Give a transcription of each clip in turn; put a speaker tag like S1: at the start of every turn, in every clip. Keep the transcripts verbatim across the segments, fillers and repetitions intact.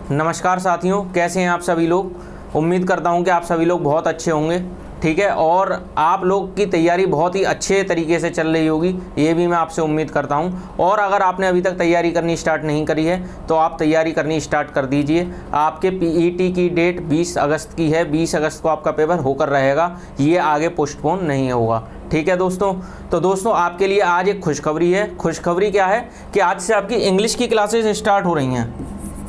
S1: नमस्कार साथियों, कैसे हैं आप सभी लोग। उम्मीद करता हूं कि आप सभी लोग बहुत अच्छे होंगे, ठीक है। और आप लोग की तैयारी बहुत ही अच्छे तरीके से चल रही होगी, ये भी मैं आपसे उम्मीद करता हूं। और अगर आपने अभी तक तैयारी करनी स्टार्ट नहीं करी है तो आप तैयारी करनी स्टार्ट कर दीजिए। आपके पीईटी की डेट बीस अगस्त की है, बीस अगस्त को आपका पेपर होकर रहेगा, ये आगे पोस्टपोन नहीं होगा, ठीक है दोस्तों। तो दोस्तों आपके लिए आज एक खुशखबरी है। खुशखबरी क्या है कि आज से आपकी इंग्लिश की क्लासेस स्टार्ट हो रही हैं।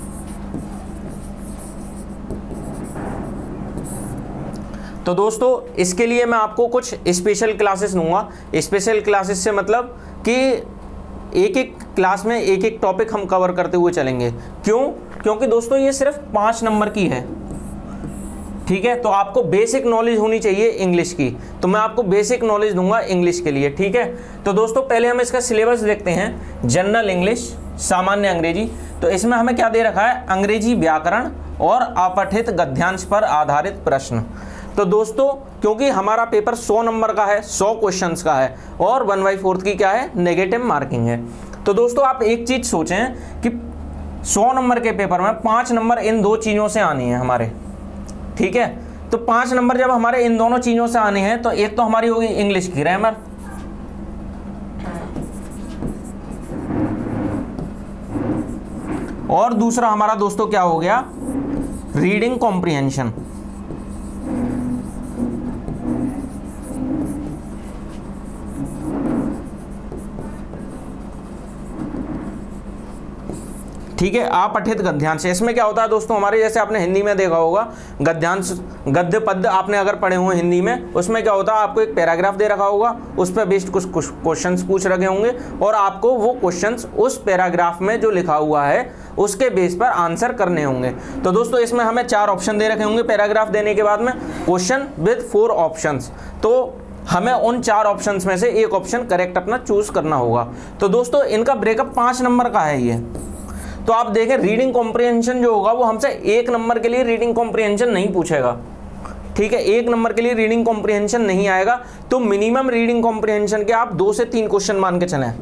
S1: तो दोस्तों इसके लिए मैं आपको कुछ स्पेशल क्लासेस दूंगा। स्पेशल क्लासेस से मतलब कि एक एक क्लास में एक एक टॉपिक हम कवर करते हुए चलेंगे। क्यों? क्योंकि दोस्तों ये सिर्फ पाँच नंबर की है, ठीक है। तो आपको बेसिक नॉलेज होनी चाहिए इंग्लिश की, तो मैं आपको बेसिक नॉलेज दूंगा इंग्लिश के लिए, ठीक है। तो दोस्तों पहले हम इसका सिलेबस देखते हैं। जनरल इंग्लिश, सामान्य अंग्रेजी। तो इसमें हमें क्या दे रखा है? अंग्रेजी व्याकरण और अपठित गद्यांश पर आधारित प्रश्न। तो दोस्तों क्योंकि हमारा पेपर सौ नंबर का है, सौ क्वेश्चंस का है और वन बाई फोर्थ की क्या है? नेगेटिव मार्किंग है। तो दोस्तों आप एक चीज सोचें कि सौ नंबर के पेपर में पाँच नंबर इन दो चीज़ों से आनी है हमारे, ठीक है। तो पाँच नंबर जब हमारे इन दोनों चीज़ों से आने हैं तो एक तो हमारी होगी इंग्लिश की ग्रामर, और दूसरा हमारा दोस्तों क्या हो गया? Reading comprehension. ठीक है, अपठित गद्यांश। इसमें क्या होता है दोस्तों हमारे, जैसे आपने हिंदी में देखा होगा गद्यांश, गद्य पद्य आपने अगर पढ़े हुए हिंदी में, उसमें क्या होता है आपको एक पैराग्राफ दे रखा होगा, उस पर बेस्ड कुछ कुछ क्वेश्चंस पूछ रखे होंगे और आपको वो क्वेश्चंस उस पैराग्राफ में जो लिखा हुआ है उसके बेस पर आंसर करने होंगे। तो दोस्तों इसमें हमें चार ऑप्शन दे रखे होंगे पैराग्राफ देने के बाद में, क्वेश्चन विद फोर ऑप्शंस। तो हमें उन चार ऑप्शंस में से एक ऑप्शन करेक्ट अपना चूज करना होगा। तो दोस्तों इनका ब्रेकअप पाँच नंबर का है ये। तो आप देखें रीडिंग कॉम्प्रिहेंशन जो होगा वो हमसे एक नंबर के लिए रीडिंग कॉम्प्रिहेंशन नहीं पूछेगा, ठीक है। एक नंबर के लिए रीडिंग कॉम्प्रिहेंशन नहीं आएगा। तो मिनिमम रीडिंग कॉम्प्रिहेंशन के आप दो से तीन क्वेश्चन मान के चलें,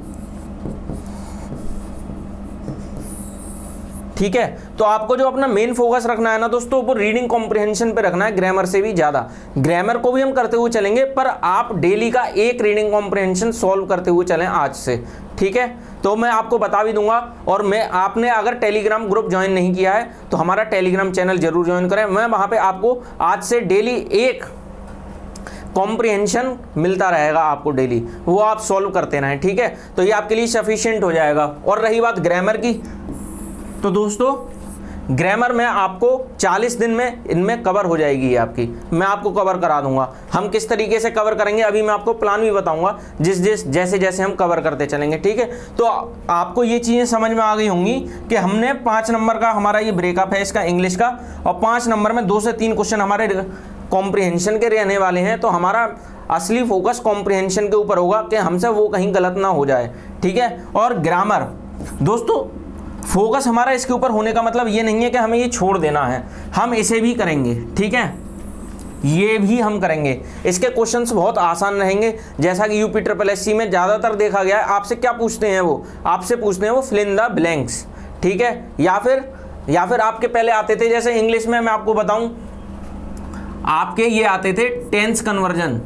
S1: ठीक है। तो आपको जो अपना मेन फोकस रखना है ना दोस्तों, वो रीडिंग कॉम्प्रिहेंशन पे रखना है, ग्रामर से भी ज्यादा। ग्रामर को भी हम करते हुए चलेंगे, पर आप डेली का एक रीडिंग कॉम्प्रिहेंशन सॉल्व करते हुए चलें आज से, ठीक है। तो मैं आपको बता भी दूंगा। और मैं आपने अगर टेलीग्राम ग्रुप ज्वाइन नहीं किया है तो हमारा टेलीग्राम चैनल जरूर ज्वाइन करें। मैं वहां पे आपको आज से डेली एक कॉम्प्रिहेंशन मिलता रहेगा आपको डेली, वो आप सॉल्व करते रहें, ठीक है। तो ये आपके लिए सफिशिएंट हो जाएगा। और रही बात ग्रामर की, तो दोस्तों ग्रामर में आपको चालीस दिन में इनमें कवर हो जाएगी ये आपकी, मैं आपको कवर करा दूंगा। हम किस तरीके से कवर करेंगे अभी मैं आपको प्लान भी बताऊंगा, जिस जिस जैसे जैसे हम कवर करते चलेंगे, ठीक है। तो आपको ये चीज़ें समझ में आ गई होंगी कि हमने पाँच नंबर का हमारा ये ब्रेकअप है इसका इंग्लिश का, और पाँच नंबर में दो से तीन क्वेश्चन हमारे कॉम्प्रिहेंशन के रहने वाले हैं। तो हमारा असली फोकस कॉम्प्रिहेंशन के ऊपर होगा कि हमसे वो कहीं गलत ना हो जाए, ठीक है। और ग्रामर दोस्तों फोकस हमारा इसके ऊपर होने का मतलब ये नहीं है कि हमें ये छोड़ देना है, हम इसे भी करेंगे, ठीक है। ये भी हम करेंगे। इसके क्वेश्चंस बहुत आसान रहेंगे, जैसा कि यूपी ट्रिपल एस सी में ज़्यादातर देखा गया है। आपसे क्या पूछते हैं वो? आपसे पूछते हैं वो फिल इन द ब्लैंक्स, ठीक है। या फिर या फिर आपके पहले आते थे, जैसे इंग्लिश में मैं आपको बताऊं, आपके ये आते थे टेंस कन्वर्जन,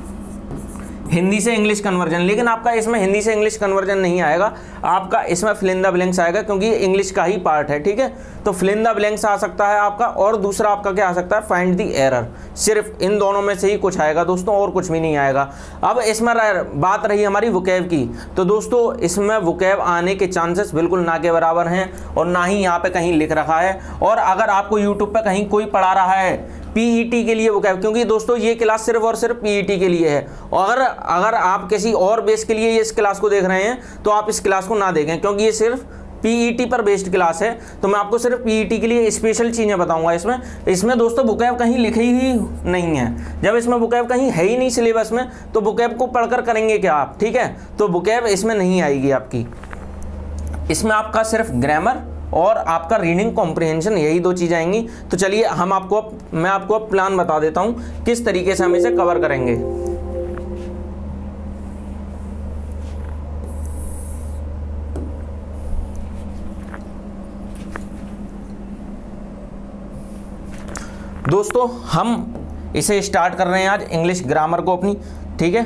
S1: हिंदी से इंग्लिश कन्वर्जन। लेकिन आपका इसमें हिंदी से इंग्लिश कन्वर्जन नहीं आएगा, आपका इसमें फिल इन द ब्लैंक्स आएगा, क्योंकि ये इंग्लिश का ही पार्ट है, ठीक है। तो फिल इन द ब्लैंक्स आ सकता है आपका, और दूसरा आपका क्या आ सकता है? Find the error. सिर्फ इन दोनों में से ही कुछ आएगा दोस्तों, और कुछ भी नहीं आएगा। अब इसमें बात रही हमारी वोकैब की, तो दोस्तों इसमें वोकैब आने के चांसेस बिल्कुल ना के बराबर हैं, और ना ही यहाँ पे कहीं लिख रखा है। और अगर आपको यूट्यूब पे कहीं कोई पढ़ा रहा है पीईटी के लिए वोकैब, क्योंकि दोस्तों ये क्लास सिर्फ और सिर्फ पीईटी के लिए है, और अगर आप किसी और बेस के लिए इस क्लास को देख रहे हैं तो आप इस क्लास को ना देखें, क्योंकि ये सिर्फ पीईटी पर बेस्ड क्लास है। तो मैं आपको सिर्फ पीईटी के लिए स्पेशल चीज़ें बताऊंगा। इसमें इसमें दोस्तों वोकैब कहीं लिखी ही नहीं है। जब इसमें वोकैब कहीं है ही नहीं सिलेबस में, तो वोकैब को पढ़कर करेंगे क्या आप, ठीक है। तो वोकैब इसमें नहीं आएगी आपकी, इसमें आपका सिर्फ ग्रामर और आपका रीडिंग कॉम्प्रिहेंशन, यही दो चीज़ आएंगी। तो चलिए हम आपको मैं आपको अब प्लान बता देता हूँ किस तरीके से हम इसे कवर करेंगे। दोस्तों हम इसे स्टार्ट कर रहे हैं आज इंग्लिश ग्रामर को अपनी, ठीक है।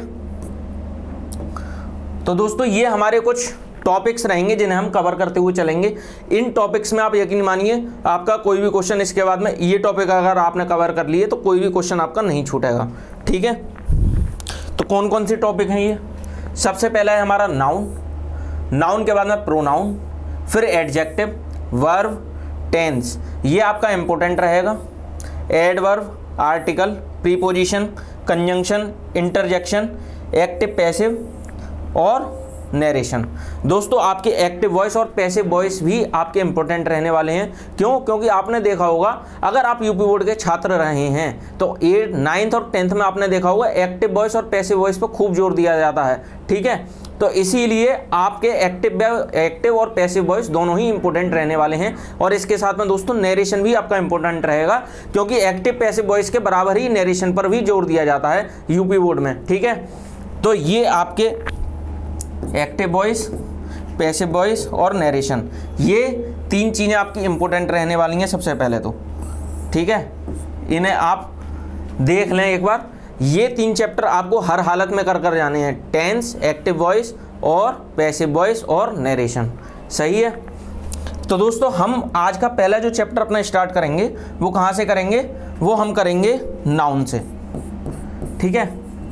S1: तो दोस्तों ये हमारे कुछ टॉपिक्स रहेंगे जिन्हें हम कवर करते हुए चलेंगे। इन टॉपिक्स में आप यकीन मानिए आपका कोई भी क्वेश्चन इसके बाद में, ये टॉपिक अगर आपने कवर कर लिए तो कोई भी क्वेश्चन आपका नहीं छूटेगा, ठीक है। तो कौन कौन सी टॉपिक हैं ये? सबसे पहला है हमारा नाउन, नाउन के बाद में प्रोनाउन, फिर एडजेक्टिव, वर्ब, टेंस, ये आपका इंपॉर्टेंट रहेगा। Adverb, article, preposition, conjunction, interjection, active passive और नरेशन। दोस्तों आपके एक्टिव वॉइस और पैसिव वॉइस भी आपके इंपॉर्टेंट रहने वाले हैं। क्यों? क्योंकि आपने देखा होगा अगर आप यूपी बोर्ड के छात्र रहे हैं तो एट नाइन्थ और टेंथ में आपने देखा होगा एक्टिव वॉइस और पैसिव वॉइस पर खूब जोर दिया जाता है, ठीक है। तो इसीलिए आपके एक्टिव एक्टिव और पैसिव वॉइस दोनों ही इंपॉर्टेंट रहने वाले हैं। और इसके साथ में दोस्तों नरेशन भी आपका इंपॉर्टेंट रहेगा, क्योंकि एक्टिव पैसिव वॉइस के बराबर ही नरेशन पर भी जोर दिया जाता है यूपी बोर्ड में, ठीक है। तो ये आपके एक्टिव वॉइस, पैसिव वॉइस और नरेशन, ये तीन चीज़ें आपकी इंपॉर्टेंट रहने वाली हैं सबसे पहले तो, ठीक है। इन्हें आप देख लें एक बार। ये तीन चैप्टर आपको हर हालत में कर कर जाने हैं, टेंस, एक्टिव वॉइस और पैसिव वॉइस और नरेशन, सही है। तो दोस्तों हम आज का पहला जो चैप्टर अपना स्टार्ट करेंगे वो कहाँ से करेंगे? वो हम करेंगे नाउन से, ठीक है।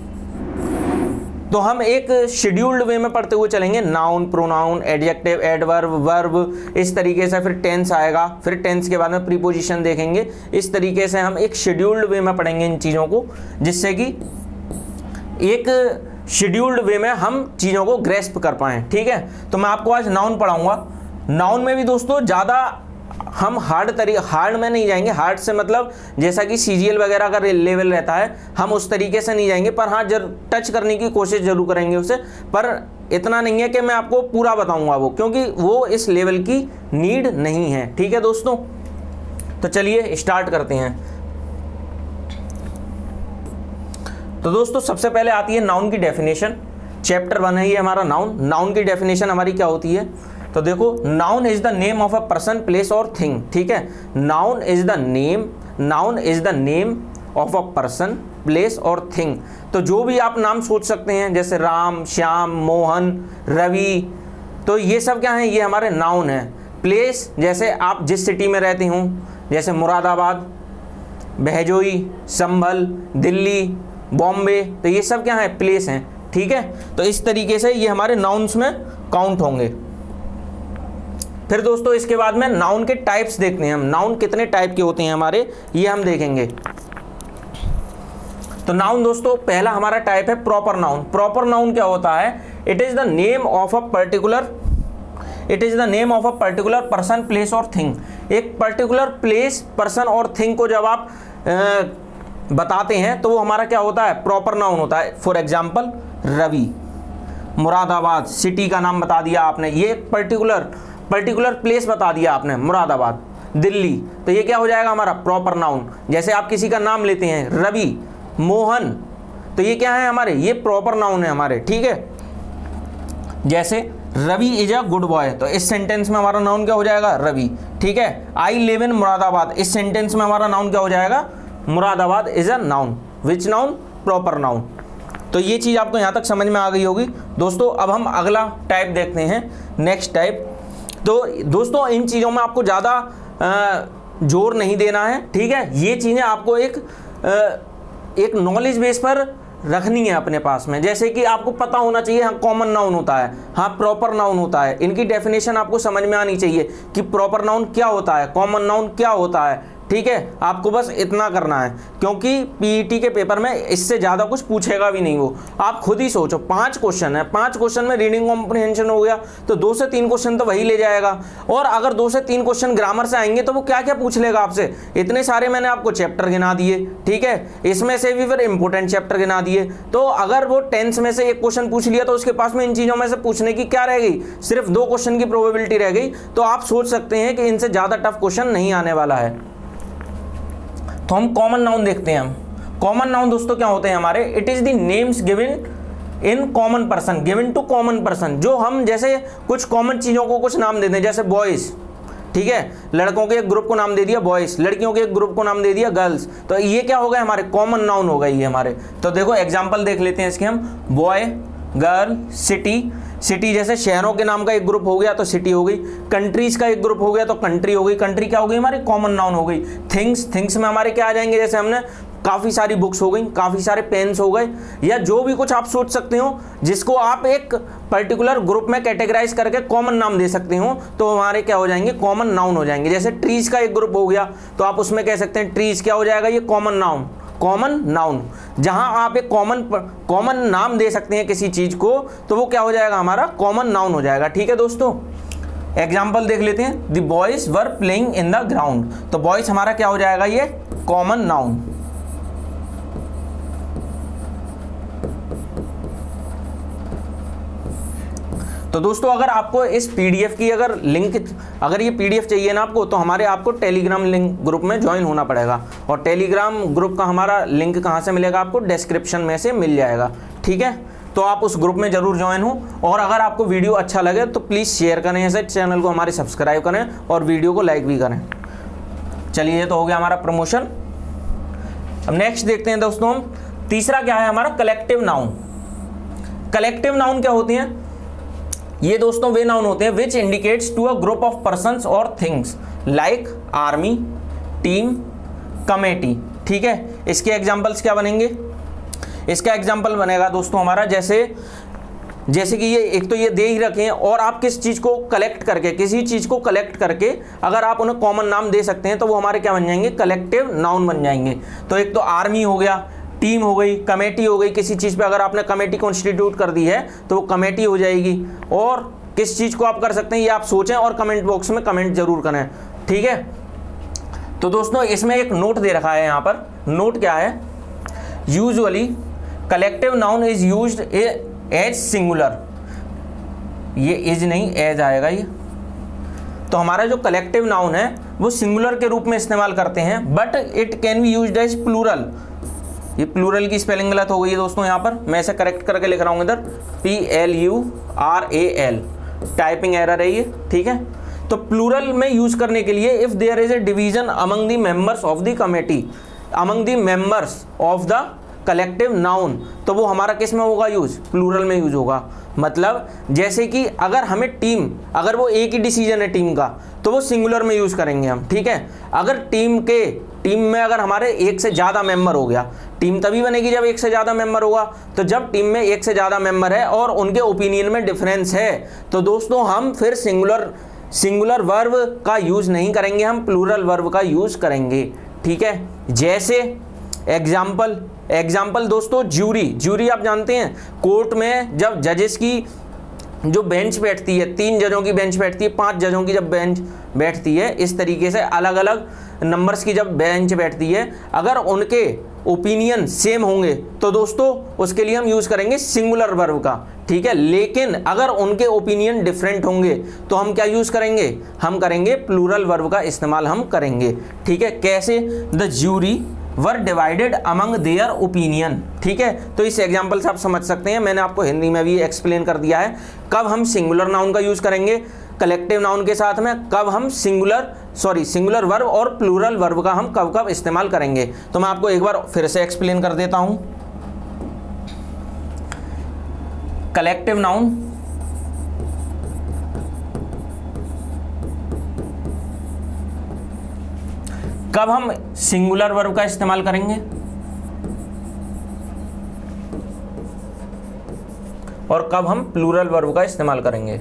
S1: तो हम एक शेड्यूल्ड वे में पढ़ते हुए चलेंगे, noun, pronoun, adjective, adverb, verb, इस तरीके से। फिर टेंस आएगा, फिर टेंस के बाद में प्रीपोजिशन देखेंगे। इस तरीके से हम एक शेड्यूल्ड वे में पढ़ेंगे इन चीज़ों को, जिससे कि एक शेड्यूल्ड वे में हम चीज़ों को ग्रेस्प कर पाएँ, ठीक है। तो मैं आपको आज नाउन पढ़ाऊँगा। नाउन में भी दोस्तों ज़्यादा हम हार्ड तरीके हार्ड में नहीं जाएंगे। हार्ड से मतलब जैसा कि सीजीएल वगैरह का लेवल रहता है, हम उस तरीके से नहीं जाएंगे, पर हाँ जर टच करने की कोशिश जरूर करेंगे उसे। पर इतना नहीं है कि मैं आपको पूरा बताऊंगा वो, क्योंकि वो इस लेवल की नीड नहीं है, ठीक है दोस्तों। तो चलिए स्टार्ट करते हैं। तो दोस्तों सबसे पहले आती है नाउन की डेफिनेशन। चैप्टर वन है ये हमारा नाउन। नाउन की डेफिनेशन हमारी क्या होती है? तो देखो, noun is the name of a person, place और थिंग, ठीक है। Noun is the name noun is the name of a person, place और थिंग। तो जो भी आप नाम सोच सकते हैं, जैसे राम, श्याम, मोहन, रवि, तो ये सब क्या है? ये हमारे नाउन है। प्लेस, जैसे आप जिस सिटी में रहते हो, जैसे मुरादाबाद, बहजोई, संभल, दिल्ली, बॉम्बे, तो ये सब क्या है? प्लेस हैं, ठीक है। तो इस तरीके से ये हमारे नाउन्स में काउंट होंगे। फिर दोस्तों इसके बाद में नाउन के टाइप्स देखते हैं हम। नाउन कितने टाइप के होते हैं हमारे, ये हम देखेंगे। तो नाउन दोस्तों पहला हमारा टाइप है प्रॉपर नाउन। प्रॉपर नाउन क्या होता है? It is the name of a particular it is the name of a particular person, place और थिंग। एक पर्टिकुलर प्लेस, पर्सन और थिंग को जब आप आ, बताते हैं तो वो हमारा क्या होता है? प्रॉपर नाउन होता है। For example Ravi, Moradabad, city का नाम बता दिया आपने, ये पर्टिकुलर पर्टिकुलर प्लेस बता दिया आपने, मुरादाबाद, दिल्ली, तो ये क्या हो जाएगा? हमारा प्रॉपर नाउन। जैसे आप किसी का नाम लेते हैं रवि, मोहन, तो ये क्या है हमारे? ये प्रॉपर नाउन है हमारे, ठीक है। जैसे Ravi is a good boy, तो इस सेंटेंस में हमारा नाउन क्या हो जाएगा? रवि, ठीक है। आई लिव इन मुरादाबाद, इस सेंटेंस में हमारा नाउन क्या हो जाएगा? Moradabad is a noun. Which noun? Proper noun. तो ये चीज़ आपको यहाँ तक समझ में आ गई होगी दोस्तों। अब हम अगला टाइप देखते हैं, नेक्स्ट टाइप। तो दोस्तों इन चीज़ों में आपको ज़्यादा जोर नहीं देना है, ठीक है। ये चीज़ें आपको एक आ, एक नॉलेज बेस पर रखनी है अपने पास में। जैसे कि आपको पता होना चाहिए, हाँ कॉमन नाउन होता है, हाँ प्रॉपर नाउन होता है। इनकी डेफिनेशन आपको समझ में आनी चाहिए कि प्रॉपर नाउन क्या होता है, कॉमन नाउन क्या होता है, ठीक है। आपको बस इतना करना है, क्योंकि पीईटी के पेपर में इससे ज़्यादा कुछ पूछेगा भी नहीं वो। आप खुद ही सोचो, पांच क्वेश्चन है, पांच क्वेश्चन में रीडिंग कॉम्प्रिहेंशन हो गया तो दो से तीन क्वेश्चन तो वही ले जाएगा। और अगर दो से तीन क्वेश्चन ग्रामर से आएंगे तो वो क्या क्या पूछ लेगा आपसे? इतने सारे मैंने आपको चैप्टर गिना दिए, ठीक है, इसमें से भी फिर इंपॉर्टेंट चैप्टर गिना दिए। तो अगर वो टेंस में से एक क्वेश्चन पूछ लिया तो उसके पास में इन चीज़ों में से पूछने की क्या रह गई? सिर्फ दो क्वेश्चन की प्रोबेबिलिटी रह गई। तो आप सोच सकते हैं कि इनसे ज़्यादा टफ क्वेश्चन नहीं आने वाला है। तो हम कॉमन नाउन देखते हैं। हम कॉमन नाउन दोस्तों क्या होते हैं हमारे? It is the names given in common person, given to common person. जो हम जैसे कुछ कॉमन चीज़ों को कुछ नाम देते हैं, जैसे बॉयज़, ठीक है, लड़कों के एक ग्रुप को नाम दे दिया बॉयज, लड़कियों के एक ग्रुप को नाम दे दिया गर्ल्स। तो ये क्या हो गए हमारे कॉमन नाउन हो गए ये हमारे। तो देखो एग्जाम्पल देख लेते हैं इसके हम, बॉय, गर्ल, सिटी। सिटी जैसे शहरों के नाम का एक ग्रुप हो गया तो सिटी हो गई, कंट्रीज का एक ग्रुप हो गया तो कंट्री हो गई, कंट्री क्या हो गई हमारी कॉमन नाउन हो गई। थिंग्स, थिंग्स में हमारे क्या आ जाएंगे, जैसे हमने काफ़ी सारी बुक्स हो गई, काफ़ी सारे पेन्स हो गए, या जो भी कुछ आप सोच सकते हो जिसको आप एक पर्टिकुलर ग्रुप में कैटेगराइज करके कॉमन नाम दे सकते हो, तो हमारे क्या हो जाएंगे कॉमन नाउन हो जाएंगे। जैसे ट्रीज का एक ग्रुप हो गया तो आप उसमें कह सकते हैं ट्रीज क्या हो जाएगा, ये कॉमन नाउन, कॉमन नाउन। जहां आप एक कॉमन कॉमन नाम दे सकते हैं किसी चीज को तो वो क्या हो जाएगा हमारा कॉमन नाउन हो जाएगा। ठीक है दोस्तों, एग्जाम्पल देख लेते हैं, the boys were playing in the ground. तो बॉयज हमारा क्या हो जाएगा, ये कॉमन नाउन। तो दोस्तों अगर आपको इस पीडीएफ की अगर लिंक अगर ये पीडीएफ चाहिए ना आपको, तो हमारे आपको टेलीग्राम लिंक ग्रुप में ज्वाइन होना पड़ेगा। और टेलीग्राम ग्रुप का हमारा लिंक कहाँ से मिलेगा आपको, डिस्क्रिप्शन में से मिल जाएगा। ठीक है, तो आप उस ग्रुप में जरूर ज्वाइन हो। और अगर आपको वीडियो अच्छा लगे तो प्लीज़ शेयर करें, ऐसे चैनल को हमारे सब्सक्राइब करें और वीडियो को लाइक भी करें। चलिए ये तो हो गया हमारा प्रमोशन। अब नेक्स्ट देखते हैं दोस्तों हम, तीसरा क्या है हमारा कलेक्टिव नाउन। कलेक्टिव नाउन क्या होती हैं, ये दोस्तों वे नाउन होते हैं which indicates to a group of persons और things like army, team, committee. ठीक है, इसके एग्जांपल्स क्या बनेंगे, इसका एग्जांपल बनेगा दोस्तों हमारा जैसे जैसे कि ये एक तो ये दे ही रखे हैं, और आप किस चीज़ को कलेक्ट करके किसी चीज़ को कलेक्ट करके अगर आप उन्हें कॉमन नाम दे सकते हैं तो वो हमारे क्या बन जाएंगे, कलेक्टिव नाउन बन जाएंगे। तो एक तो आर्मी हो गया, टीम हो गई, कमेटी हो गई, किसी चीज़ पे अगर आपने कमेटी कॉन्स्टिट्यूट कर दी है तो वो कमेटी हो जाएगी। और किस चीज़ को आप कर सकते हैं ये आप सोचें और कमेंट बॉक्स में कमेंट जरूर करें। ठीक है, तो दोस्तों इसमें एक नोट दे रखा है यहाँ पर, नोट क्या है, usually collective noun is used as singular, ये इज नहीं एज आएगा ये। तो हमारा जो कलेक्टिव नाउन है वो सिंगुलर के रूप में इस्तेमाल करते हैं, but it can be used as plural. ये प्लूरल की स्पेलिंग गलत हो गई है दोस्तों, यहाँ पर मैं इसे करेक्ट करके लिख रहा हूँ इधर, P L U R A L, typing error है ये। ठीक है, तो प्लूरल में यूज करने के लिए if there is a division among the members of the committee, among the members of the collective noun, तो वो हमारा किस में होगा यूज, प्लूरल में यूज होगा। मतलब जैसे कि अगर हमें टीम, अगर वो एक ही डिसीजन है टीम का तो वो सिंगुलर में यूज करेंगे हम। ठीक है, अगर टीम के टीम में अगर हमारे एक से ज़्यादा मेंबर हो गया, टीम तभी बनेगी जब एक से ज़्यादा मेंबर होगा, तो जब टीम में एक से ज़्यादा मेंबर है और उनके ओपिनियन में डिफरेंस है तो दोस्तों हम फिर सिंगुलर सिंगुलर वर्ब का यूज़ नहीं करेंगे, हम प्लूरल वर्ब का यूज़ करेंगे। ठीक है, जैसे एग्जाम्पल एग्जाम्पल दोस्तों ज्यूरी, ज्यूरी आप जानते हैं कोर्ट में जब जजेस की जो बेंच बैठती है, तीन जजों की बेंच बैठती है, पांच जजों की जब बेंच बैठती है, इस तरीके से अलग अलग नंबर्स की जब बेंच बैठती है, अगर उनके ओपिनियन सेम होंगे तो दोस्तों उसके लिए हम यूज़ करेंगे सिंगुलर वर्ब का। ठीक है, लेकिन अगर उनके ओपिनियन डिफरेंट होंगे तो हम क्या यूज़ करेंगे, हम करेंगे प्लूरल वर्ब का इस्तेमाल हम करेंगे। ठीक है, कैसे, the jury were divided among their opinion. ठीक है, तो इस एग्जाम्पल से आप समझ सकते हैं, मैंने आपको हिंदी में भी एक्सप्लेन कर दिया है कब हम सिंगुलर नाउन का यूज़ करेंगे कलेक्टिव नाउन के साथ में, कब हम सिंगुलर सॉरी सिंगुलर वर्ब और प्लूरल वर्ब का हम कब कब इस्तेमाल करेंगे। तो मैं आपको एक बार फिर से एक्सप्लेन कर देता हूं। कलेक्टिव नाउन कब हम सिंगुलर वर्ब का इस्तेमाल करेंगे और कब हम प्लूरल वर्ब का इस्तेमाल करेंगे।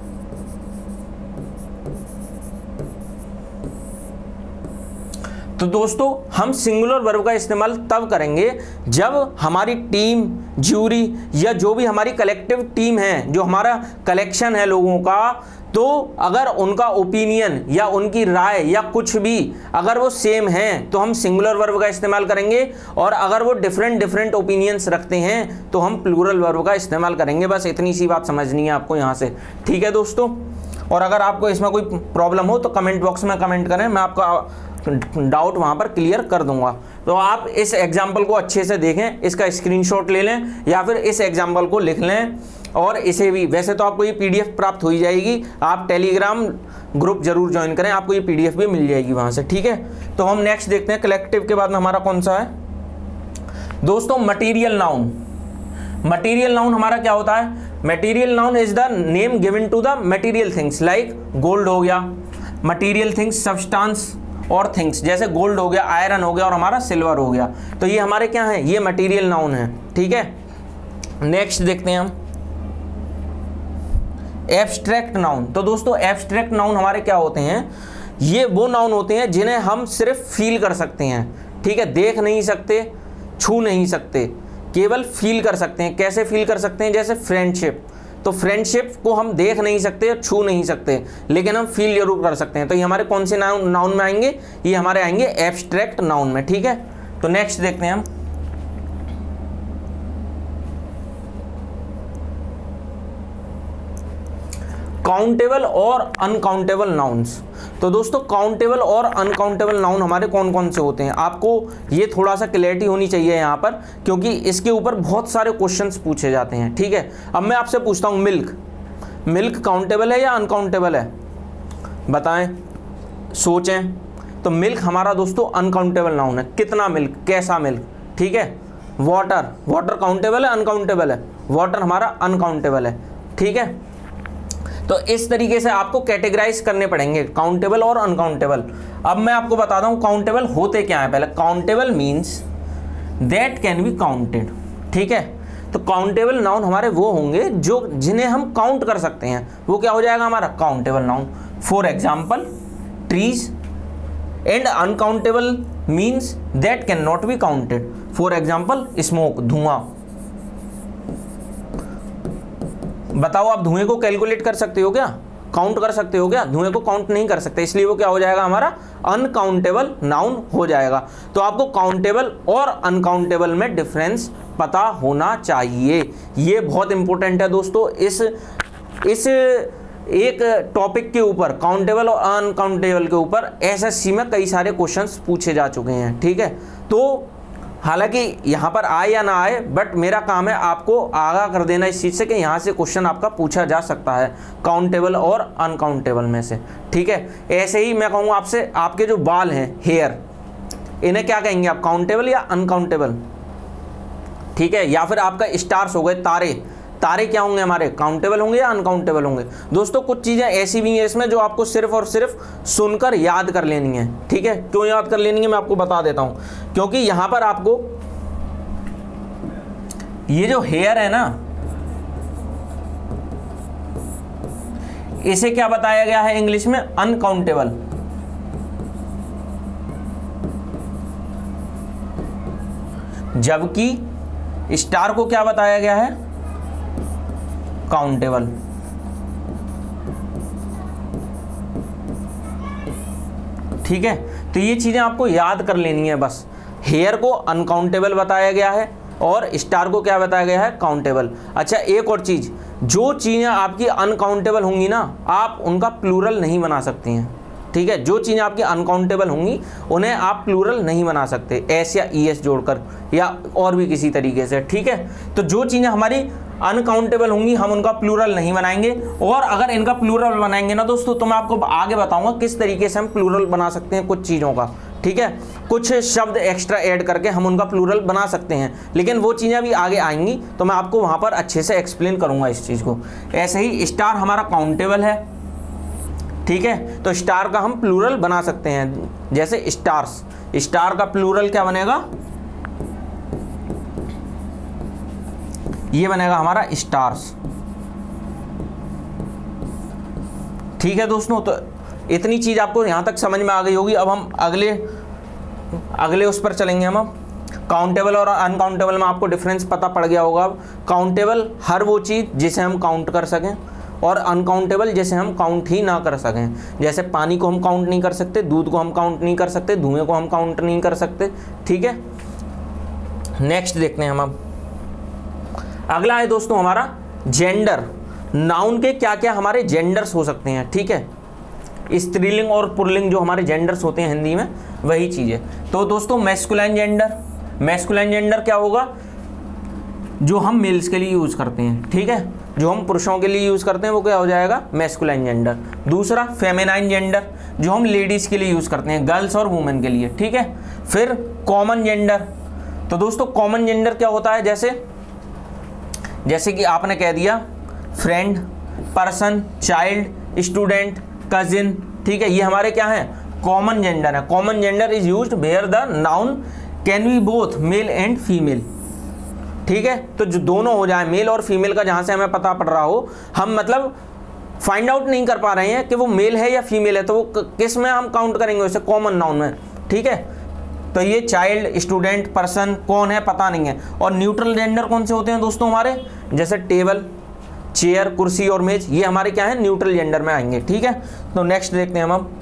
S1: तो दोस्तों हम सिंगुलर वर्ब का इस्तेमाल तब करेंगे जब हमारी टीम, ज्यूरी या जो भी हमारी कलेक्टिव टीम है, जो हमारा कलेक्शन है लोगों का, तो अगर उनका ओपिनियन या उनकी राय या कुछ भी अगर वो सेम है तो हम सिंगुलर वर्ब का इस्तेमाल करेंगे, और अगर वो डिफरेंट डिफरेंट ओपिनियंस रखते हैं तो हम प्लूरल वर्ब का इस्तेमाल करेंगे। बस इतनी सी बात समझनी है आपको यहाँ से। ठीक है दोस्तों, और अगर आपको इसमें कोई प्रॉब्लम हो तो कमेंट बॉक्स में कमेंट करें, मैं आपका डाउट वहाँ पर क्लियर कर दूंगा। तो आप इस एग्जाम्पल को अच्छे से देखें, इसका स्क्रीनशॉट ले लें या फिर इस एग्जाम्पल को लिख लें और इसे भी, वैसे तो आपको ये पीडीएफ प्राप्त हो ही जाएगी, आप टेलीग्राम ग्रुप जरूर ज्वाइन करें, आपको ये पीडीएफ भी मिल जाएगी वहाँ से, ठीक है। तो हम नेक्स्ट देखते हैं कलेक्टिव के बाद में हमारा कौन सा है दोस्तों, मटीरियल नाउन। मटीरियल नाउन हमारा क्या होता है, material noun is the name given to the material things, like gold हो गया, मटीरियल थिंग्स सब्सटेंस और थिंग्स, जैसे गोल्ड हो गया, आयरन हो गया और हमारा सिल्वर हो गया, तो ये हमारे क्या है, ये मटीरियल नाउन है, ठीक है। नेक्स्ट देखते हैं हम एब्स्ट्रैक्ट नाउन। तो दोस्तों एब्स्ट्रैक्ट नाउन हमारे क्या होते हैं, ये वो नाउन होते हैं जिन्हें हम सिर्फ फील कर सकते हैं, ठीक है, देख नहीं सकते, छू नहीं सकते, केवल फील कर सकते हैं। कैसे फील कर सकते हैं, जैसे फ्रेंडशिप, तो फ्रेंडशिप को हम देख नहीं सकते, छू नहीं सकते, लेकिन हम फील जरूर कर सकते हैं। तो ये हमारे कौन से नाउन नाउन में आएंगे, ये हमारे आएंगे एब्स्ट्रैक्ट नाउन में, ठीक है। तो नेक्स्ट देखते हैं हम काउंटेबल और अनकाउंटेबल नाउन्स। तो दोस्तों काउंटेबल और अनकाउंटेबल नाउन हमारे कौन कौन से होते हैं, आपको ये थोड़ा सा क्लैरिटी होनी चाहिए यहाँ पर, क्योंकि इसके ऊपर बहुत सारे क्वेश्चंस पूछे जाते हैं, ठीक है। अब मैं आपसे पूछता हूँ मिल्क, मिल्क काउंटेबल है या अनकाउंटेबल है, बताएं, सोचें। तो मिल्क हमारा दोस्तों अनकाउंटेबल नाउन है, कितना मिल्क, कैसा मिल्क, ठीक है। वाटर, वाटर काउंटेबल है अनकाउंटेबल है, वाटर हमारा अनकाउंटेबल है, ठीक है। तो इस तरीके से आपको कैटेगराइज करने पड़ेंगे काउंटेबल और अनकाउंटेबल। अब मैं आपको बताता हूं काउंटेबल होते क्या है। पहले countable means that can be counted, ठीक है। तो काउंटेबल नाउन हमारे वो होंगे जो जिन्हें हम काउंट कर सकते हैं, वो क्या हो जाएगा हमारा countable noun. For example trees. And uncountable means that can not be counted, for example smoke, धुआं। बताओ आप धुएं को कैलकुलेट कर सकते हो क्या, काउंट कर सकते हो क्या, धुएं को काउंट नहीं कर सकते, इसलिए वो क्या हो जाएगा हमारा अनकाउंटेबल नाउन हो जाएगा। तो आपको काउंटेबल और अनकाउंटेबल में डिफरेंस पता होना चाहिए, ये बहुत इंपॉर्टेंट है दोस्तों। इस इस एक टॉपिक के ऊपर काउंटेबल और अनकाउंटेबल के ऊपर एसएससी में कई सारे क्वेश्चंस पूछे जा चुके हैं, ठीक है। तो हालांकि यहाँ पर आए या ना आए, बट मेरा काम है आपको आगाह कर देना इस चीज़ से कि यहाँ से क्वेश्चन आपका पूछा जा सकता है काउंटेबल और अनकाउंटेबल में से, ठीक है। ऐसे ही मैं कहूँगा आपसे, आपके जो बाल हैं, हेयर, इन्हें क्या कहेंगे आप, काउंटेबल या अनकाउंटेबल, ठीक है। या फिर आपका स्टार्स हो गए, तारे, तारे क्या होंगे हमारे, काउंटेबल होंगे या अनकाउंटेबल होंगे। दोस्तों कुछ चीज़ें ऐसी भी हैं इसमें जो आपको सिर्फ और सिर्फ सुनकर याद कर लेनी है, ठीक है। क्यों याद कर लेनी है मैं आपको बता देता हूं, क्योंकि यहां पर आपको ये जो हेयर है ना, इसे क्या बताया गया है इंग्लिश में, अनकाउंटेबल। जबकि स्टार को क्या बताया गया है, काउंटेबल। ठीक है, तो ये चीजें आपको याद कर लेनी है बस। हेयर को अनकाउंटेबल बताया गया है और स्टार को क्या बताया गया है, काउंटेबल। अच्छा एक और चीज, जो चीजें आपकी अनकाउंटेबल होंगी ना, आप उनका प्लूरल नहीं बना सकती हैं, ठीक है। जो चीज़ें आपकी अनकाउंटेबल होंगी उन्हें आप प्लूरल नहीं बना सकते, एस या ई एस जोड़कर या और भी किसी तरीके से, ठीक है। तो जो चीज़ें हमारी अनकाउंटेबल होंगी हम उनका प्लूरल नहीं बनाएंगे, और अगर इनका प्लूरल बनाएंगे ना दोस्तों, तो मैं आपको आगे बताऊंगा किस तरीके से हम प्लूरल बना सकते हैं कुछ चीज़ों का, ठीक है। कुछ शब्द एक्स्ट्रा ऐड करके हम उनका प्लूरल बना सकते हैं, लेकिन वो चीज़ें अभी आगे आएंगी तो मैं आपको वहाँ पर अच्छे से एक्सप्लेन करूँगा इस चीज़ को। ऐसे ही स्टार हमारा काउंटेबल है, ठीक है, तो स्टार का हम प्लूरल बना सकते हैं, जैसे स्टार्स, स्टार का प्लूरल क्या बनेगा, ये बनेगा हमारा स्टार्स, ठीक है दोस्तों। तो इतनी चीज आपको यहां तक समझ में आ गई होगी। अब हम अगले अगले उस पर चलेंगे। हम अब काउंटेबल और अनकाउंटेबल में आपको डिफरेंस पता पड़ गया होगा। अब काउंटेबल हर वो चीज जिसे हम काउंट कर सकें, और अनकाउंटेबल जैसे हम काउंट ही ना कर सकें। जैसे पानी को हम काउंट नहीं कर सकते, दूध को हम काउंट नहीं कर सकते, धुएं को हम काउंट नहीं कर सकते, ठीक है। नेक्स्ट देखते हैं हम अब। अगला है दोस्तों हमारा जेंडर। नाउन के क्या क्या हमारे जेंडर्स हो सकते हैं, ठीक है। स्त्रीलिंग और पुल्लिंग जो हमारे जेंडर्स होते हैं हिंदी में, वही चीज़ है। तो दोस्तों मैस्कुलाइन जेंडर, मैस्कुलाइन जेंडर क्या होगा, जो हम मेल्स के लिए यूज़ करते हैं, ठीक है, जो हम पुरुषों के लिए यूज़ करते हैं वो क्या हो जाएगा, मैस्कुलाइन जेंडर। दूसरा फेमिनाइन जेंडर, जो हम लेडीज़ के लिए यूज़ करते हैं, गर्ल्स और वुमेन के लिए, ठीक है। फिर कॉमन जेंडर, तो दोस्तों कॉमन जेंडर क्या होता है, जैसे जैसे कि आपने कह दिया friend, person, child, student, cousin, ठीक है, ये हमारे क्या हैं, कॉमन जेंडर है। Common gender is used where the noun can be both male and female, ठीक है। तो जो दोनों हो जाए, मेल और फीमेल का जहाँ से हमें पता पड़ रहा हो, हम मतलब फाइंड आउट नहीं कर पा रहे हैं कि वो मेल है या फीमेल है, तो वो किस में हम काउंट करेंगे उसे, कॉमन नाउन में, ठीक है। तो ये चाइल्ड, स्टूडेंट, पर्सन कौन है पता नहीं है। और न्यूट्रल जेंडर कौन से होते हैं दोस्तों हमारे, जैसे टेबल, चेयर, कुर्सी और मेज, ये हमारे क्या है, न्यूट्रल जेंडर में आएंगे, ठीक है। तो नेक्स्ट देखते हैं हम अब,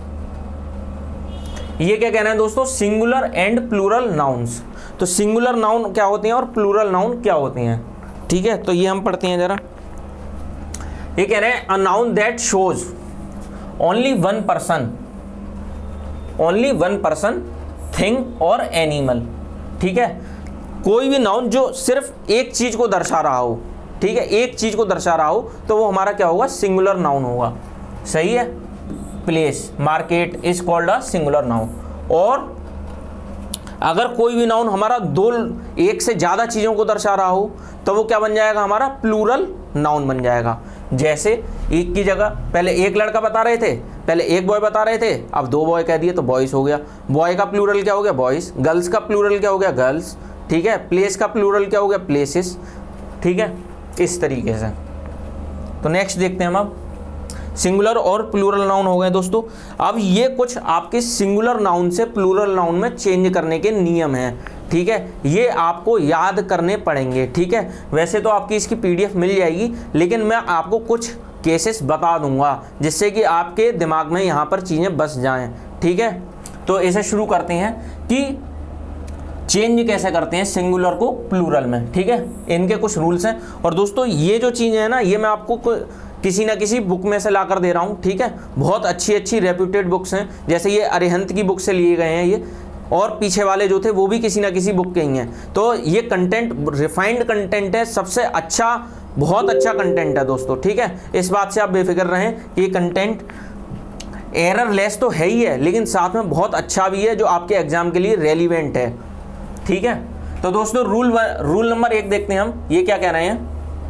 S1: ये क्या कहना है दोस्तों, सिंगुलर एंड प्लूरल नाउन्स। तो सिंगुलर नाउन क्या होते हैं और प्लूरल नाउन क्या होते हैं, ठीक है। तो ये हम पढ़ते हैं जरा, ये कह रहे हैं a noun that shows only one person, only one person, thing और एनिमल, ठीक है। कोई भी नाउन जो सिर्फ एक चीज को दर्शा रहा हो, ठीक है, एक चीज को दर्शा रहा हो, तो वो हमारा क्या होगा, सिंगुलर नाउन होगा, सही है। Place, market is called a singular noun. और अगर कोई भी नाउन हमारा दो, एक से ज़्यादा चीज़ों को दर्शा रहा हो, तो वो क्या बन जाएगा, हमारा प्लूरल नाउन बन जाएगा। जैसे एक की जगह पहले एक लड़का बता रहे थे, पहले एक बॉय बता रहे थे, अब दो बॉय कह दिए तो बॉयज़ हो गया। बॉय का प्लूरल क्या हो गया, बॉयज़। गर्ल्स का प्लूरल क्या हो गया, गर्ल्स, ठीक है। प्लेस का प्लूरल क्या हो गया, प्लेसेस, ठीक है, इस तरीके से। तो नेक्स्ट देखते हैं हम अब, सिंगुलर और प्लूरल नाउन हो गए दोस्तों। अब ये कुछ आपके सिंगुलर नाउन से प्लूरल नाउन में चेंज करने के नियम हैं, ठीक है, ये आपको याद करने पड़ेंगे, ठीक है। वैसे तो आपकी इसकी पीडीएफ मिल जाएगी, लेकिन मैं आपको कुछ केसेस बता दूंगा जिससे कि आपके दिमाग में यहाँ पर चीज़ें बस जाएं, ठीक है। तो इसे शुरू करते हैं कि चेंज कैसे करते हैं सिंगुलर को प्लूरल में, ठीक है। इनके कुछ रूल्स हैं। और दोस्तों ये जो चीज़ें हैं ना, ये मैं आपको किसी ना किसी बुक में से ला कर दे रहा हूँ, ठीक है। बहुत अच्छी अच्छी रेप्यूटेड बुक्स हैं, जैसे ये अरिहंत की बुक से लिए गए हैं ये, और पीछे वाले जो थे वो भी किसी ना किसी बुक के ही हैं। तो ये कंटेंट रिफाइंड कंटेंट है, सबसे अच्छा, बहुत अच्छा कंटेंट है दोस्तों, ठीक है। इस बात से आप बेफिक्र रहें कि ये कंटेंट एरर लेस तो है ही है, लेकिन साथ में बहुत अच्छा भी है जो आपके एग्जाम के लिए रेलिवेंट है, ठीक है। तो दोस्तों रूल रूल नंबर एक देखते हैं हम, ये क्या कह रहे हैं,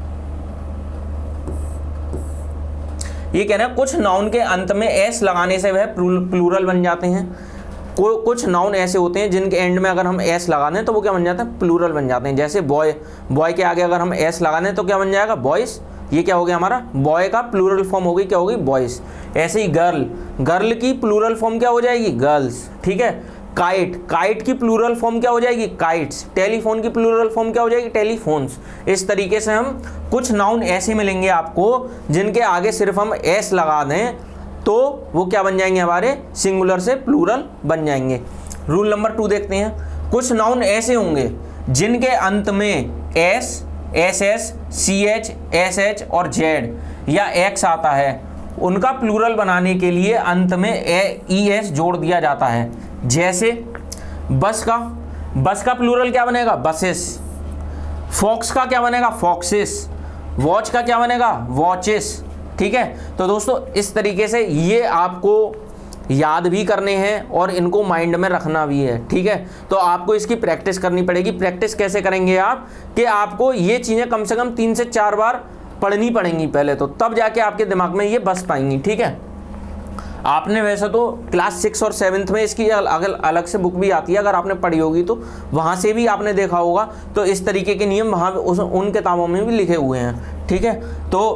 S1: ये कह रहे हैं कुछ नाउन के अंत में एस लगाने से वह प्लूरल बन जाते हैं। कुछ नाउन ऐसे होते हैं जिनके एंड में अगर हम एस लगा दें तो वो क्या बन जाते हैं, प्लूरल बन जाते हैं। जैसे बॉय, बॉय के आगे अगर हम एस लगा दें तो क्या बन जाएगा, बॉयज। ये क्या हो गया हमारा, बॉय का प्लूरल फॉर्म होगी, क्या होगी, बॉयज। ऐसे ही गर्ल, गर्ल की प्लूरल फॉर्म क्या हो जाएगी, गर्ल्स, ठीक है। काइट, काइट की प्लूरल फॉर्म क्या हो जाएगी, काइट्स। टेलीफोन की प्लूरल फॉर्म क्या हो जाएगी, टेलीफोन्स। इस तरीके से हम कुछ नाउन ऐसे मिलेंगे आपको जिनके आगे सिर्फ हम एस लगा दें तो वो क्या बन जाएंगे, हमारे सिंगुलर से प्लूरल बन जाएंगे। रूल नंबर टू देखते हैं, कुछ नाउन ऐसे होंगे जिनके अंत में S, S S, C H, S H और जेड या एक्स आता है, उनका प्लूरल बनाने के लिए अंत में ए ई एस जोड़ दिया जाता है। जैसे बस का, बस का प्लूरल क्या बनेगा, बसेस। फॉक्स का क्या बनेगा, फॉक्सेस। वॉच का क्या बनेगा, वॉचेस, ठीक है। तो दोस्तों इस तरीके से ये आपको याद भी करने हैं और इनको माइंड में रखना भी है, ठीक है। तो आपको इसकी प्रैक्टिस करनी पड़ेगी। प्रैक्टिस कैसे करेंगे आप, कि आपको ये चीज़ें कम से कम तीन से चार बार पढ़नी पड़ेंगी पहले, तो तब जाके आपके दिमाग में ये बस पाएंगी, ठीक है। आपने वैसे तो क्लास सिक्स और सेवन्थ में इसकी अगल अलग से बुक भी आती है, अगर आपने पढ़ी होगी तो वहाँ से भी आपने देखा होगा, तो इस तरीके के नियम वहाँ उस उन किताबों में भी लिखे हुए हैं, ठीक है। तो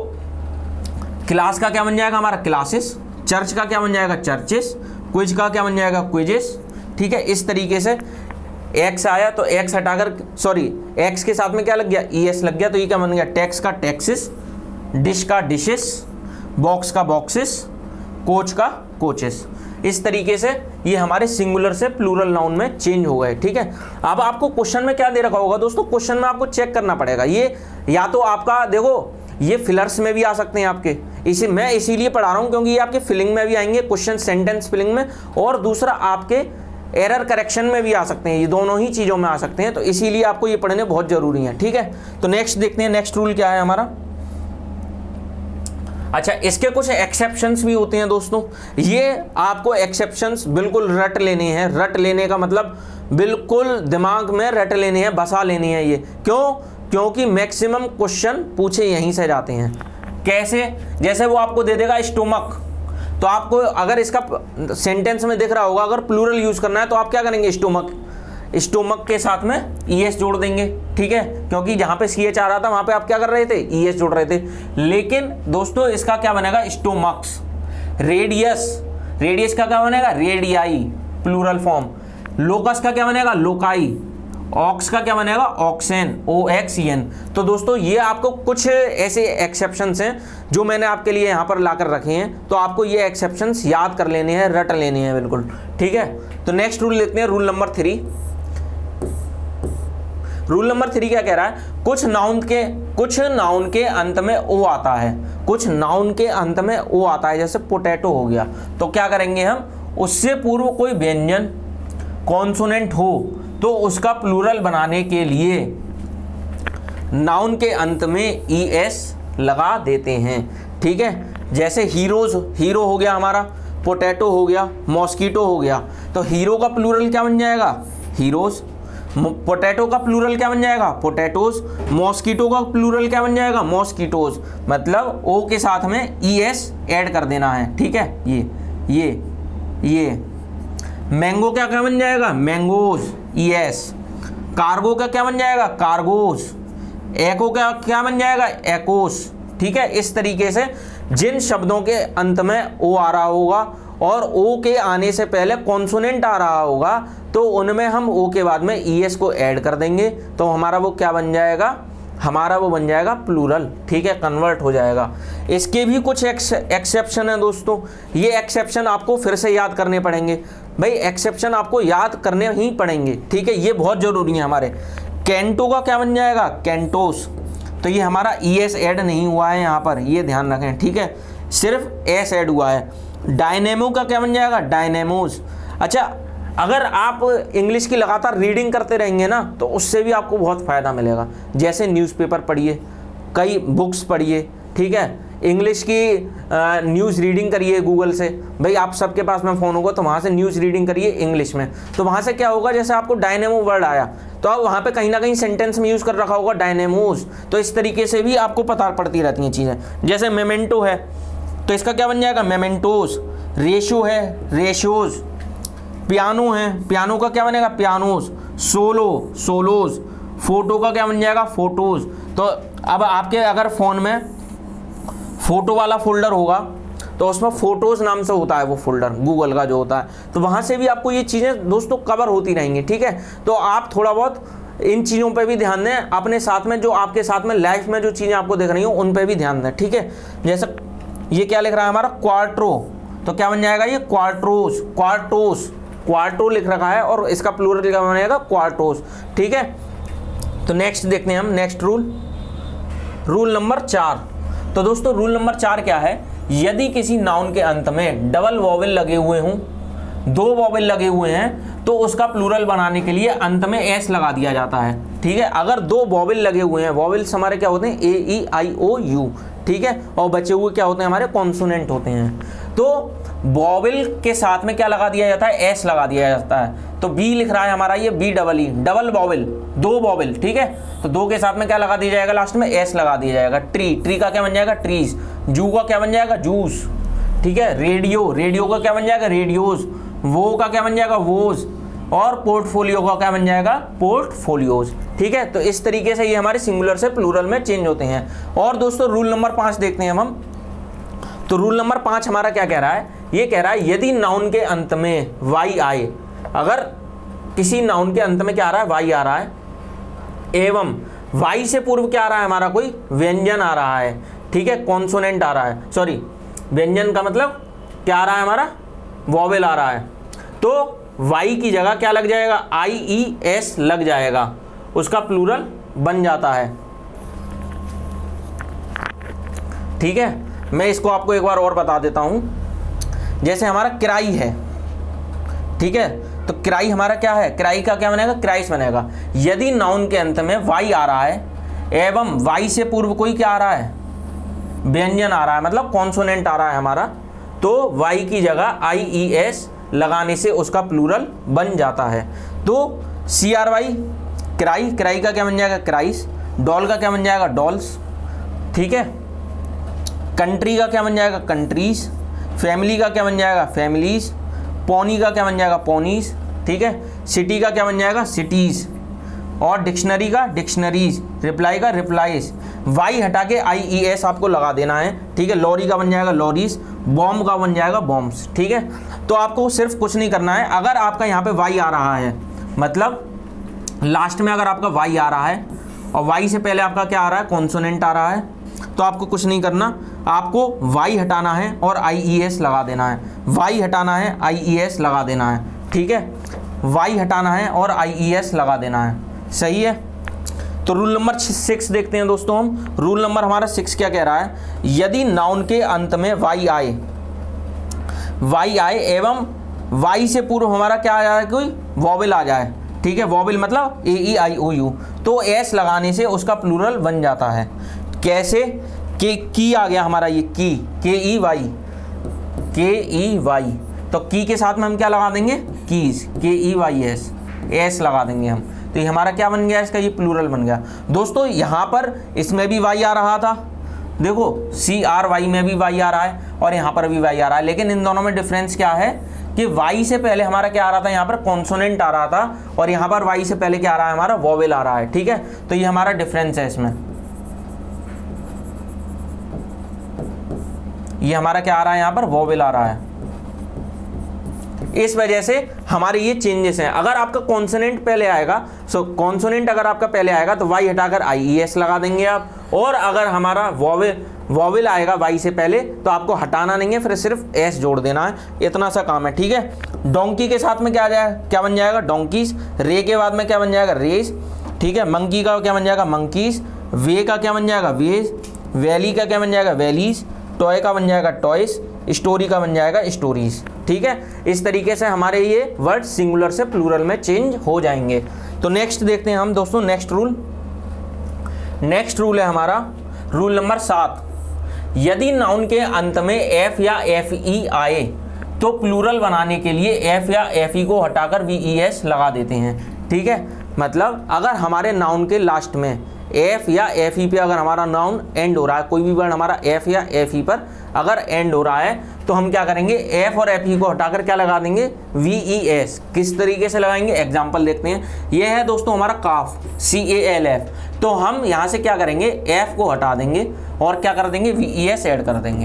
S1: क्लास का क्या बन जाएगा हमारा, क्लासेस। चर्च का क्या बन जाएगा, चर्चेस। क्विज का क्या बन जाएगा, क्विजेस, ठीक है। इस तरीके से एक्स आया तो एक्स हटाकर, सॉरी एक्स के साथ में क्या लग गया, ई एस लग गया, तो ये क्या बन गया, टैक्स का टैक्सेस। डिश का डिशेस, बॉक्स का बॉक्सेस, कोच का कोचेस। इस तरीके से ये हमारे सिंगुलर से प्लूरल नाउन में चेंज हो गए, ठीक है। अब आपको क्वेश्चन में क्या दे रखा होगा दोस्तों, क्वेश्चन में आपको चेक करना पड़ेगा। ये या तो आपका देखो, ये फिलर्स में भी आ सकते हैं आपके, इसी मैं इसीलिए पढ़ा रहा हूँ क्योंकि ये आपके फिलिंग में भी आएंगे क्वेश्चन, सेंटेंस फिलिंग में, और दूसरा आपके एरर करेक्शन में भी आ सकते हैं, ये दोनों ही चीज़ों में आ सकते हैं, तो इसीलिए आपको ये पढ़ने बहुत ज़रूरी है। ठीक है, तो नेक्स्ट देखते हैं, नेक्स्ट रूल क्या है हमारा। अच्छा, इसके कुछ एक्सेप्शंस भी होते हैं दोस्तों, ये आपको एक्सेप्शंस बिल्कुल रट लेने हैं। रट लेने का मतलब बिल्कुल दिमाग में रट लेने हैं, बसा लेनी है ये। क्यों? क्योंकि मैक्सिमम क्वेश्चन पूछे यहीं से जाते हैं। कैसे? जैसे वो आपको दे देगा स्टोमक, तो आपको अगर इसका सेंटेंस में दिख रहा होगा, अगर प्लूरल यूज करना है तो आप क्या करेंगे, स्टोमक, स्टोमक के साथ में ईएस जोड़ देंगे। ठीक है, क्योंकि जहां पे सी एच आ रहा था वहां पे आप क्या कर रहे थे, ईएस जोड़ रहे थे। लेकिन दोस्तों इसका क्या बनेगा, स्टोमक्स। रेडियस, रेडियस का क्या बनेगा, रेडियाई प्लूरल फॉर्म। लोकस का क्या बनेगा, लोकाई। ऑक्स का क्या बनेगा, ऑक्सेन, ओ एक्स एन। तो दोस्तों ये आपको कुछ ऐसे एक्सेप्शंस हैं जो मैंने आपके लिए यहाँ पर लाकर रखे हैं, तो आपको ये एक्सेप्शंस याद कर लेने हैं, रट लेने हैं बिल्कुल। ठीक है, तो नेक्स्ट रूल लेते हैं, rule number three. Rule number three क्या कह रहा है, कुछ नाउन के कुछ नाउन के अंत में ओ आता है, कुछ नाउन के अंत में ओ आता है, जैसे पोटैटो हो गया, तो क्या करेंगे हम, उससे पूर्व कोई व्यंजन कॉन्सोनेंट हो तो उसका प्लूरल बनाने के लिए नाउन के अंत में ई एस लगा देते हैं। ठीक है, जैसे हीरोज, हीरो हो गया हमारा, पोटैटो हो गया, मॉस्किटो हो गया, तो हीरो का प्लूरल क्या बन जाएगा, हीरोज। पोटैटो का प्लूरल क्या बन जाएगा, पोटैटोज। मॉस्किटो का प्लूरल क्या बन जाएगा, मॉस्किटोज। मतलब ओ के साथ में ई एस ऐड कर देना है। ठीक है, ये ये ये मैंगो क्या क्या बन जाएगा, मैंगोज, यस। कार्गो का क्या बन जाएगा, कार्गोज। एको का क्या बन जाएगा, एकोस। ठीक है, इस तरीके से जिन शब्दों के अंत में ओ आ रहा होगा और ओ के आने से पहले कॉन्सोनेंट आ रहा होगा, तो उनमें हम ओ के बाद में ई एस को ऐड कर देंगे, तो हमारा वो क्या बन जाएगा, हमारा वो बन जाएगा प्लूरल। ठीक है, कन्वर्ट हो जाएगा। इसके भी कुछ एक्सेप्शन है दोस्तों, ये एक्सेप्शन आपको फिर से याद करने पड़ेंगे भाई, एक्सेप्शन आपको याद करने ही पड़ेंगे। ठीक है, ये बहुत जरूरी है हमारे। कैंटो का क्या बन जाएगा, कैंटोस। तो ये हमारा ई एस ऐड नहीं हुआ है यहाँ पर, ये ध्यान रखें। ठीक है, सिर्फ एस ऐड हुआ है। डायनेमो का क्या बन जाएगा, डायनेमोस। अच्छा, अगर आप इंग्लिश की लगातार रीडिंग करते रहेंगे ना, तो उससे भी आपको बहुत फ़ायदा मिलेगा। जैसे न्यूज़पेपर पढ़िए, कई बुक्स पढ़िए। ठीक है, इंग्लिश की न्यूज़ रीडिंग करिए गूगल से। भाई आप सबके पास में फ़ोन होगा तो वहाँ से न्यूज़ रीडिंग करिए इंग्लिश में, तो वहाँ से क्या होगा, जैसे आपको डायनेमो वर्ड आया तो आप वहाँ पे कहीं ना कहीं सेंटेंस में यूज़ कर रखा होगा डायनेमोस, तो इस तरीके से भी आपको पता पड़ती रहती हैं चीज़ें। जैसे मेमेंटो है तो इसका क्या बन जाएगा, मेमेंटोस। रेशो है, रेशोज। पियानो है, पियानो का क्या बनेगा, पियानोस। Solo, swallows. फोटो का क्या बन जाएगा, फोटोज। तो अब आपके अगर फ़ोन में फ़ोटो वाला फोल्डर होगा तो उसमें फ़ोटोज़ नाम से होता है वो फोल्डर, गूगल का जो होता है, तो वहाँ से भी आपको ये चीज़ें दोस्तों कवर होती रहेंगी। ठीक है, तो आप थोड़ा बहुत इन चीज़ों पे भी ध्यान दें, अपने साथ में जो आपके साथ में लाइफ में जो चीज़ें आपको दिख रही हो उन पे भी ध्यान दें। ठीक है, जैसे ये क्या लिख रहा है हमारा, क्वार्ट्रो, तो क्या बन जाएगा ये, क्वार्ट्रोस, क्वार्टोस। क्वार्टो लिख रखा है और इसका प्लूरल क्या बनेगा, क्वार्टोस। ठीक है, तो नेक्स्ट देखते हैं हम, नेक्स्ट रूल, रूल नंबर चार। तो दोस्तों रूल नंबर चार क्या है, यदि किसी नाउन के अंत में डबल वॉवेल लगे हुए हों, दो वॉवेल लगे हुए हैं, तो उसका प्लूरल बनाने के लिए अंत में एस लगा दिया जाता है। ठीक है, अगर दो वॉवेल लगे हुए हैं, वॉवेल्स हमारे क्या होते हैं, ए ई आई ओ यू। ठीक है, और बचे हुए क्या होते हैं, हमारे कॉन्सोनेंट होते हैं। तो वॉवेल के साथ में क्या लगा दिया जाता है, एस लगा दिया जाता है। तो बी लिख रहा है हमारा ये, B double E, double vowel, दो वॉवेल। ठीक है, तो दो के साथ में क्या लगा दिया जाएगा, लास्ट में एस लगा दिया जाएगा। ट्री, ट्री का क्या बन जाएगा, ट्रीज। जू का क्या बन जाएगा, जूस। ठीक है, रेडियो, रेडियो का क्या बन जाएगा, रेडियोज। वो का क्या बन जाएगा, वोज। और पोर्टफोलियो का क्या बन जाएगा, पोर्टफोलियोज। ठीक है, तो इस तरीके से ये हमारे सिंगुलर से प्लूरल में चेंज होते हैं। और दोस्तों रूल नंबर पाँच देखते हैं हम। तो रूल नंबर पाँच हमारा क्या कह रहा है, ये कह रहा है यदि नाउन के अंत में वाई आए, अगर किसी नाउन के अंत में क्या आ रहा है, वाई आ रहा है, एवं वाई से पूर्व क्या आ रहा है हमारा, कोई व्यंजन आ रहा है। ठीक है, कॉन्सोनेंट आ रहा है, सॉरी व्यंजन का मतलब क्या आ रहा है हमारा, वॉवेल आ रहा है, तो वाई की जगह क्या लग जाएगा, आई ई एस लग जाएगा, उसका प्लूरल बन जाता है। ठीक है, मैं इसको आपको एक बार और बता देता हूँ। जैसे हमारा किराई है, ठीक है, तो किराई हमारा क्या है, किराई का क्या बनेगा, क्राइस बनेगा। यदि नाउन के अंत में वाई आ रहा है एवं वाई से पूर्व कोई क्या आ रहा है, व्यंजन आ रहा है, मतलब कॉन्सोनेंट आ रहा है हमारा, तो वाई की जगह आई ई एस लगाने से उसका प्लूरल बन जाता है। तो सी आर वाई किराई, किराई का क्या बन जाएगा, क्राइस। डॉल का क्या बन जाएगा, डॉल्स, ठीक है। कंट्री का क्या बन जाएगा, कंट्रीज। फैमिली का क्या बन जाएगा, फैमिलीज। पोनी का क्या बन जाएगा, पोनीज, ठीक है। सिटी का क्या बन जाएगा, सिटीज। और डिक्शनरी का डिक्शनरीज। रिप्लाई का रिप्लाईज। वाई हटा के आई ई एस आपको लगा देना है, ठीक है। लॉरी का बन जाएगा लॉरीज। बॉम्ब का बन जाएगा बॉम्ब्स, ठीक है। तो आपको सिर्फ कुछ नहीं करना है, अगर आपका यहाँ पे वाई आ रहा है, मतलब लास्ट में अगर आपका वाई आ रहा है और वाई से पहले आपका क्या आ रहा है, कॉन्सोनेंट आ रहा है, तो आपको कुछ नहीं करना, आपको वाई हटाना है और आई ई एस लगा देना है। वाई हटाना है, आई ई एस लगा देना है, ठीक है। वाई हटाना है और आई ई एस लगा देना है, सही है। तो रूल नंबर सिक्स देखते हैं दोस्तों हम। रूल नंबर हमारा सिक्स क्या कह रहा है, यदि नाउन के अंत में वाई आए, वाई आए एवं वाई से पूर्व हमारा क्या आ जाए, कोई वॉवेल आ जाए, ठीक है। वॉवेल मतलब ए ई आई ओ यू, तो एस लगाने से उसका प्लूरल बन जाता है। कैसे, के की आ गया हमारा, ये की, के ई वाई, के ई वाई, तो की के साथ में हम क्या लगा देंगे, कीज, के ई वाई एस, एस लगा देंगे हम, तो ये हमारा क्या बन गया, इसका ये प्लूरल बन गया। दोस्तों यहाँ पर इसमें भी वाई आ रहा था, देखो सी आर वाई में भी वाई आ रहा है और यहाँ पर भी वाई आ रहा है, लेकिन इन दोनों में डिफरेंस क्या है कि वाई से पहले हमारा क्या आ रहा था, यहाँ पर कॉन्सोनेंट आ रहा था और यहाँ पर वाई से पहले क्या आ रहा है, हमारा वॉवेल आ रहा है, ठीक है। तो ये हमारा डिफरेंस है इसमें, ये हमारा क्या आ रहा है, यहाँ पर वॉवेल आ रहा है, इस वजह से हमारे ये चेंजेस हैं। अगर आपका कॉन्सोनेंट पहले आएगा, सो कॉन्सोनेंट अगर आपका पहले आएगा तो वाई हटाकर आई ई एस लगा देंगे आप, और अगर हमारा वॉवेल वॉवेल आएगा वाई से पहले तो आपको हटाना नहीं है, फिर सिर्फ एस जोड़ देना है, इतना सा काम है, ठीक है। डोंकी के साथ में क्या आ जाएगा, क्या बन जाएगा, डोंकीज। रे के बाद में क्या बन जाएगा, रेस, ठीक है। मंकी का क्या बन जाएगा, मंकीज। वे का क्या बन जाएगा, वेज। वैली का क्या बन जाएगा, वैलीज। टॉय का बन जाएगा टॉयस। स्टोरी का बन जाएगा स्टोरीज, ठीक है। इस तरीके से हमारे ये वर्ड सिंगुलर से प्लूरल में चेंज हो जाएंगे। तो नेक्स्ट देखते हैं हम दोस्तों, नेक्स्ट रूल। नेक्स्ट रूल है हमारा रूल नंबर सात। यदि नाउन के अंत में एफ या एफ ई आए तो प्लूरल बनाने के लिए एफ या एफ ई को हटाकर वी ई एस लगा देते हैं, ठीक है। मतलब अगर हमारे नाउन के लास्ट में एफ या एफ ई पे अगर हमारा नाउन एंड हो रहा है, कोई भी वर्ड हमारा एफ या एफ ई पर अगर एंड हो रहा है, तो हम क्या करेंगे, एफ और एफ ई को हटाकर क्या लगा देंगे, वी ई एस। किस तरीके से लगाएंगे, एग्जाम्पल देखते हैं। ये है दोस्तों हमारा काफ, सी ए एल एफ, तो हम यहाँ से क्या करेंगे, एफ को हटा देंगे और क्या कर देंगे, वी ई एस ऐड कर देंगे।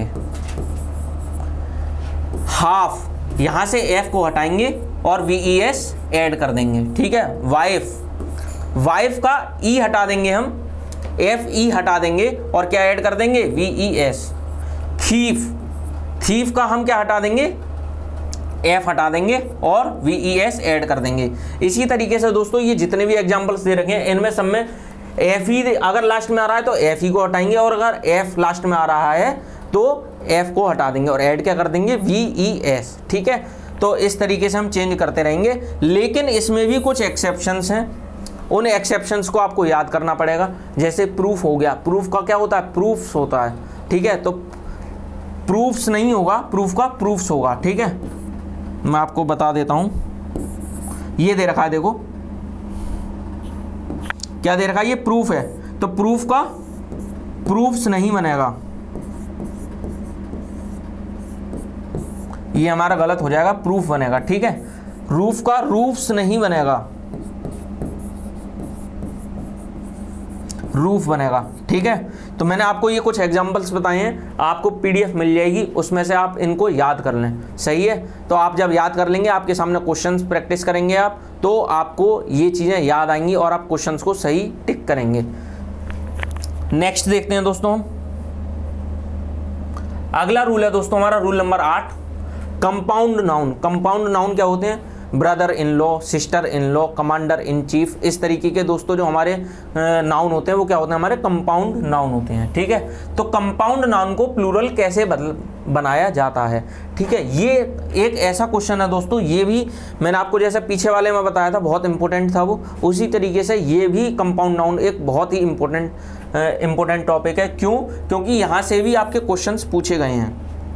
S1: हाफ, यहाँ से एफ को हटाएंगे और वी ई एस ऐड कर देंगे, ठीक है। वाइफ, वाइफ का ई हटा देंगे हम, एफ ई हटा देंगे और क्या ऐड कर देंगे, V E S. Thief, thief का हम क्या हटा देंगे, एफ हटा देंगे और वी ई एस ऐड कर देंगे। इसी तरीके से दोस्तों ये जितने भी एग्जांपल्स दे रखे हैं इनमें सब में एफ ई अगर लास्ट में आ रहा है तो एफ ई को हटाएंगे, और अगर एफ लास्ट में आ रहा है तो एफ को हटा देंगे और ऐड क्या कर देंगे, वी ई एस, ठीक है। तो इस तरीके से हम चेंज करते रहेंगे, लेकिन इसमें भी कुछ एक्सेप्शंस हैं, उन एक्सेप्शंस को आपको याद करना पड़ेगा। जैसे प्रूफ हो गया, प्रूफ का क्या होता है, प्रूफ्स होता है, ठीक है। तो प्रूफ्स नहीं होगा, प्रूफ का प्रूफ्स होगा, ठीक है। मैं आपको बता देता हूं, ये दे रखा है, देखो क्या दे रखा है, ये प्रूफ है, तो प्रूफ का प्रूफ्स नहीं बनेगा, ये हमारा गलत हो जाएगा, प्रूफ बनेगा, ठीक है। रूफ का रूफ्स नहीं बनेगा, रूफ बनेगा, ठीक है। तो मैंने आपको ये कुछ एग्जांपल्स बताए हैं, आपको पीडीएफ मिल जाएगी, उसमें से आप इनको याद कर लें, सही है। तो आप जब याद कर लेंगे, आपके सामने क्वेश्चंस प्रैक्टिस करेंगे आप, तो आपको ये चीज़ें याद आएंगी और आप क्वेश्चंस को सही टिक करेंगे। नेक्स्ट देखते हैं दोस्तों, अगला रूल है दोस्तों हमारा रूल नंबर आठ, कंपाउंड नाउन। कंपाउंड नाउन क्या होते हैं, brother in law, sister in law, commander in chief, इस तरीके के दोस्तों जो हमारे नाउन होते हैं वो क्या होते हैं, हमारे कंपाउंड नाउन होते हैं। ठीक है, तो कंपाउंड नाउन को प्लूरल कैसे बदल बनाया जाता है। ठीक है, ये एक ऐसा क्वेश्चन है दोस्तों, ये भी मैंने आपको जैसे पीछे वाले में बताया था बहुत इंपॉर्टेंट था वो, उसी तरीके से ये भी कंपाउंड नाउन एक बहुत ही इंपॉर्टेंट इंपॉर्टेंट टॉपिक है। क्यों? क्योंकि यहाँ से भी आपके क्वेश्चंस पूछे गए हैं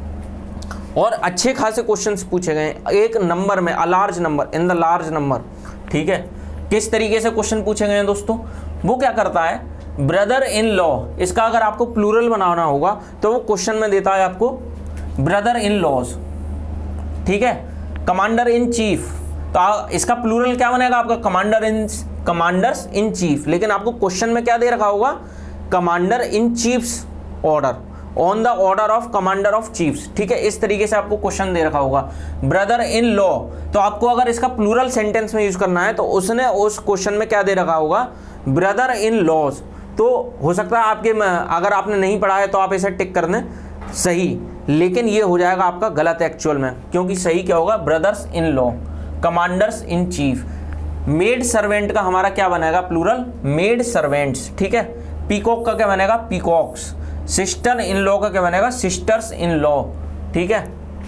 S1: और अच्छे खासे क्वेश्चंस पूछे गए हैं एक नंबर में, a large number, in the large number. ठीक है, किस तरीके से क्वेश्चन पूछे गए हैं दोस्तों, वो क्या करता है, ब्रदर इन लॉ, इसका अगर आपको प्लूरल बनाना होगा तो वो क्वेश्चन में देता है आपको ब्रदर इन लॉज। ठीक है, कमांडर इन चीफ, तो इसका प्लूरल क्या बनेगा आपका, commander in commanders in chief, लेकिन आपको क्वेश्चन में क्या दे रखा होगा, commander in chiefs order, on the order of commander of chiefs. ठीक है, इस तरीके से आपको क्वेश्चन दे रखा होगा ब्रदर इन लॉ, तो आपको अगर इसका प्लूरल सेंटेंस में यूज करना है तो उसने उस क्वेश्चन में क्या दे रखा होगा, ब्रदर इन लॉज। तो हो सकता है आपके, अगर आपने नहीं पढ़ा है तो आप इसे टिक कर दें सही, लेकिन ये हो जाएगा आपका गलत एक्चुअल में, क्योंकि सही क्या होगा, brothers in law, commanders in chief. Maid servant का हमारा क्या बनेगा प्लूरल, मेड सर्वेंट्स। ठीक है, पीकॉक का क्या बनेगा, पीकॉक्स। सिस्टर इन लॉ का क्या बनेगा, सिस्टर्स इन लॉ। ठीक है,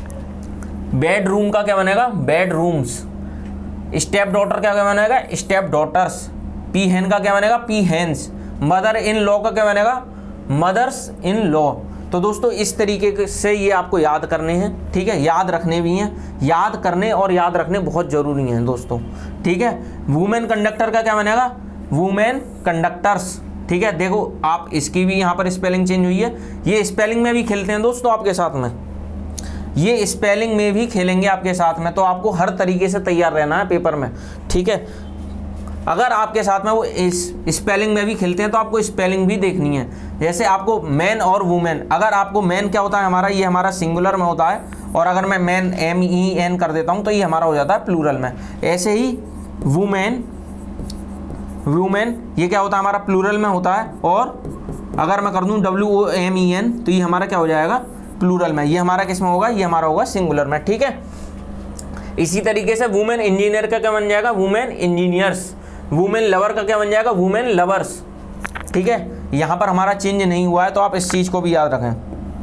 S1: बेडरूम का क्या बनेगा, बेडरूम्स। स्टेप डॉटर का क्या बनेगा, स्टेप डॉटर्स। पी हेन का क्या बनेगा, P hens. Mother in law का क्या बनेगा, मदर्स इन लॉ। तो दोस्तों इस तरीके से ये आपको याद करने हैं। ठीक है, याद रखने भी हैं, याद करने और याद रखने बहुत जरूरी हैं दोस्तों। ठीक है, वुमेन कंडक्टर का क्या बनेगा, वुमेन कंडक्टर्स। ठीक है, देखो आप इसकी भी यहाँ पर स्पेलिंग चेंज हुई है, ये स्पेलिंग में भी खेलते हैं दोस्तों आपके साथ में, ये स्पेलिंग में भी खेलेंगे आपके साथ में, तो आपको हर तरीके से तैयार रहना है पेपर में। ठीक है, अगर आपके साथ में वो इस स्पेलिंग में भी खेलते हैं तो आपको स्पेलिंग भी देखनी है। जैसे आपको मैन और वुमेन, अगर आपको मैन क्या होता है हमारा, ये हमारा सिंगुलर में होता है, और अगर मैं मैन एम ई एन कर देता हूँ तो ये हमारा हो जाता है प्लूरल में। ऐसे ही वुमेन, वुमेन ये क्या होता है हमारा प्लूरल में होता है, और अगर मैं कर दूं W O M E N तो ये हमारा क्या हो जाएगा प्लूरल में, ये हमारा किस में होगा, ये हमारा होगा सिंगुलर में। ठीक है, इसी तरीके से वुमेन इंजीनियर का क्या बन जाएगा, वुमेन इंजीनियर्स। वुमेन लवर का क्या बन जाएगा, वुमेन लवर्स। ठीक है, यहां पर हमारा चेंज नहीं हुआ है तो आप इस चीज को भी याद रखें,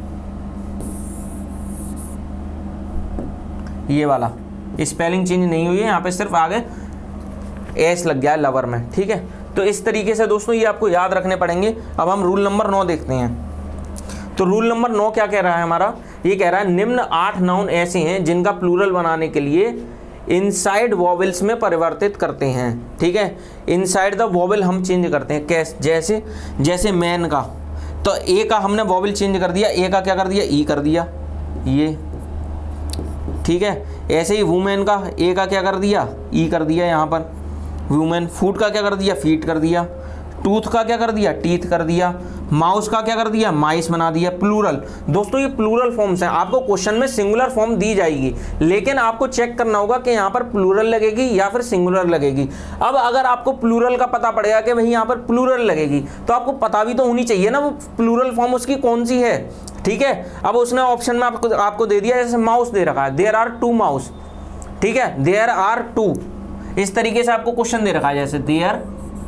S1: ये वाला स्पेलिंग चेंज नहीं हुई है, यहाँ पे सिर्फ आगे एस लग गया है लवर में। ठीक है, तो इस तरीके से दोस्तों ये आपको याद रखने पड़ेंगे। अब हम रूल नंबर नौ देखते हैं। तो रूल नंबर नौ क्या कह रहा है हमारा, ये कह रहा है निम्न आठ नाउन ऐसे हैं जिनका प्लूरल बनाने के लिए इनसाइड वॉवेल्स में परिवर्तित करते हैं। ठीक है, इनसाइड द वॉवेल हम चेंज करते हैं, कैसे, जैसे जैसे मैन का, तो ए का हमने वॉवेल चेंज कर दिया, ए का क्या कर दिया, ई कर दिया ये। ठीक है, ऐसे ही वुमेन का ए का क्या कर दिया, ई कर दिया यहाँ पर। वुमेन, फूड का क्या कर दिया, फीट कर दिया। टूथ का क्या कर दिया, टीथ कर दिया। माउस का क्या कर दिया, माइस बना दिया। प्लूरल, दोस्तों ये प्लूरल फॉर्म्स हैं, आपको क्वेश्चन में सिंगुलर फॉर्म दी जाएगी, लेकिन आपको चेक करना होगा कि यहाँ पर प्लूरल लगेगी या फिर सिंगुलर लगेगी। अब अगर आपको प्लूरल का पता पड़ेगा कि भाई यहाँ पर प्लूरल लगेगी, तो आपको पता भी तो होनी चाहिए ना वो प्लूरल फॉर्म उसकी कौन सी है। ठीक है, अब उसने ऑप्शन में आपको आपको दे दिया, जैसे माउस दे रखा है, देयर आर टू माउस। ठीक है, देयर आर टू, इस तरीके से आपको क्वेश्चन दे रखा है, जैसे देयर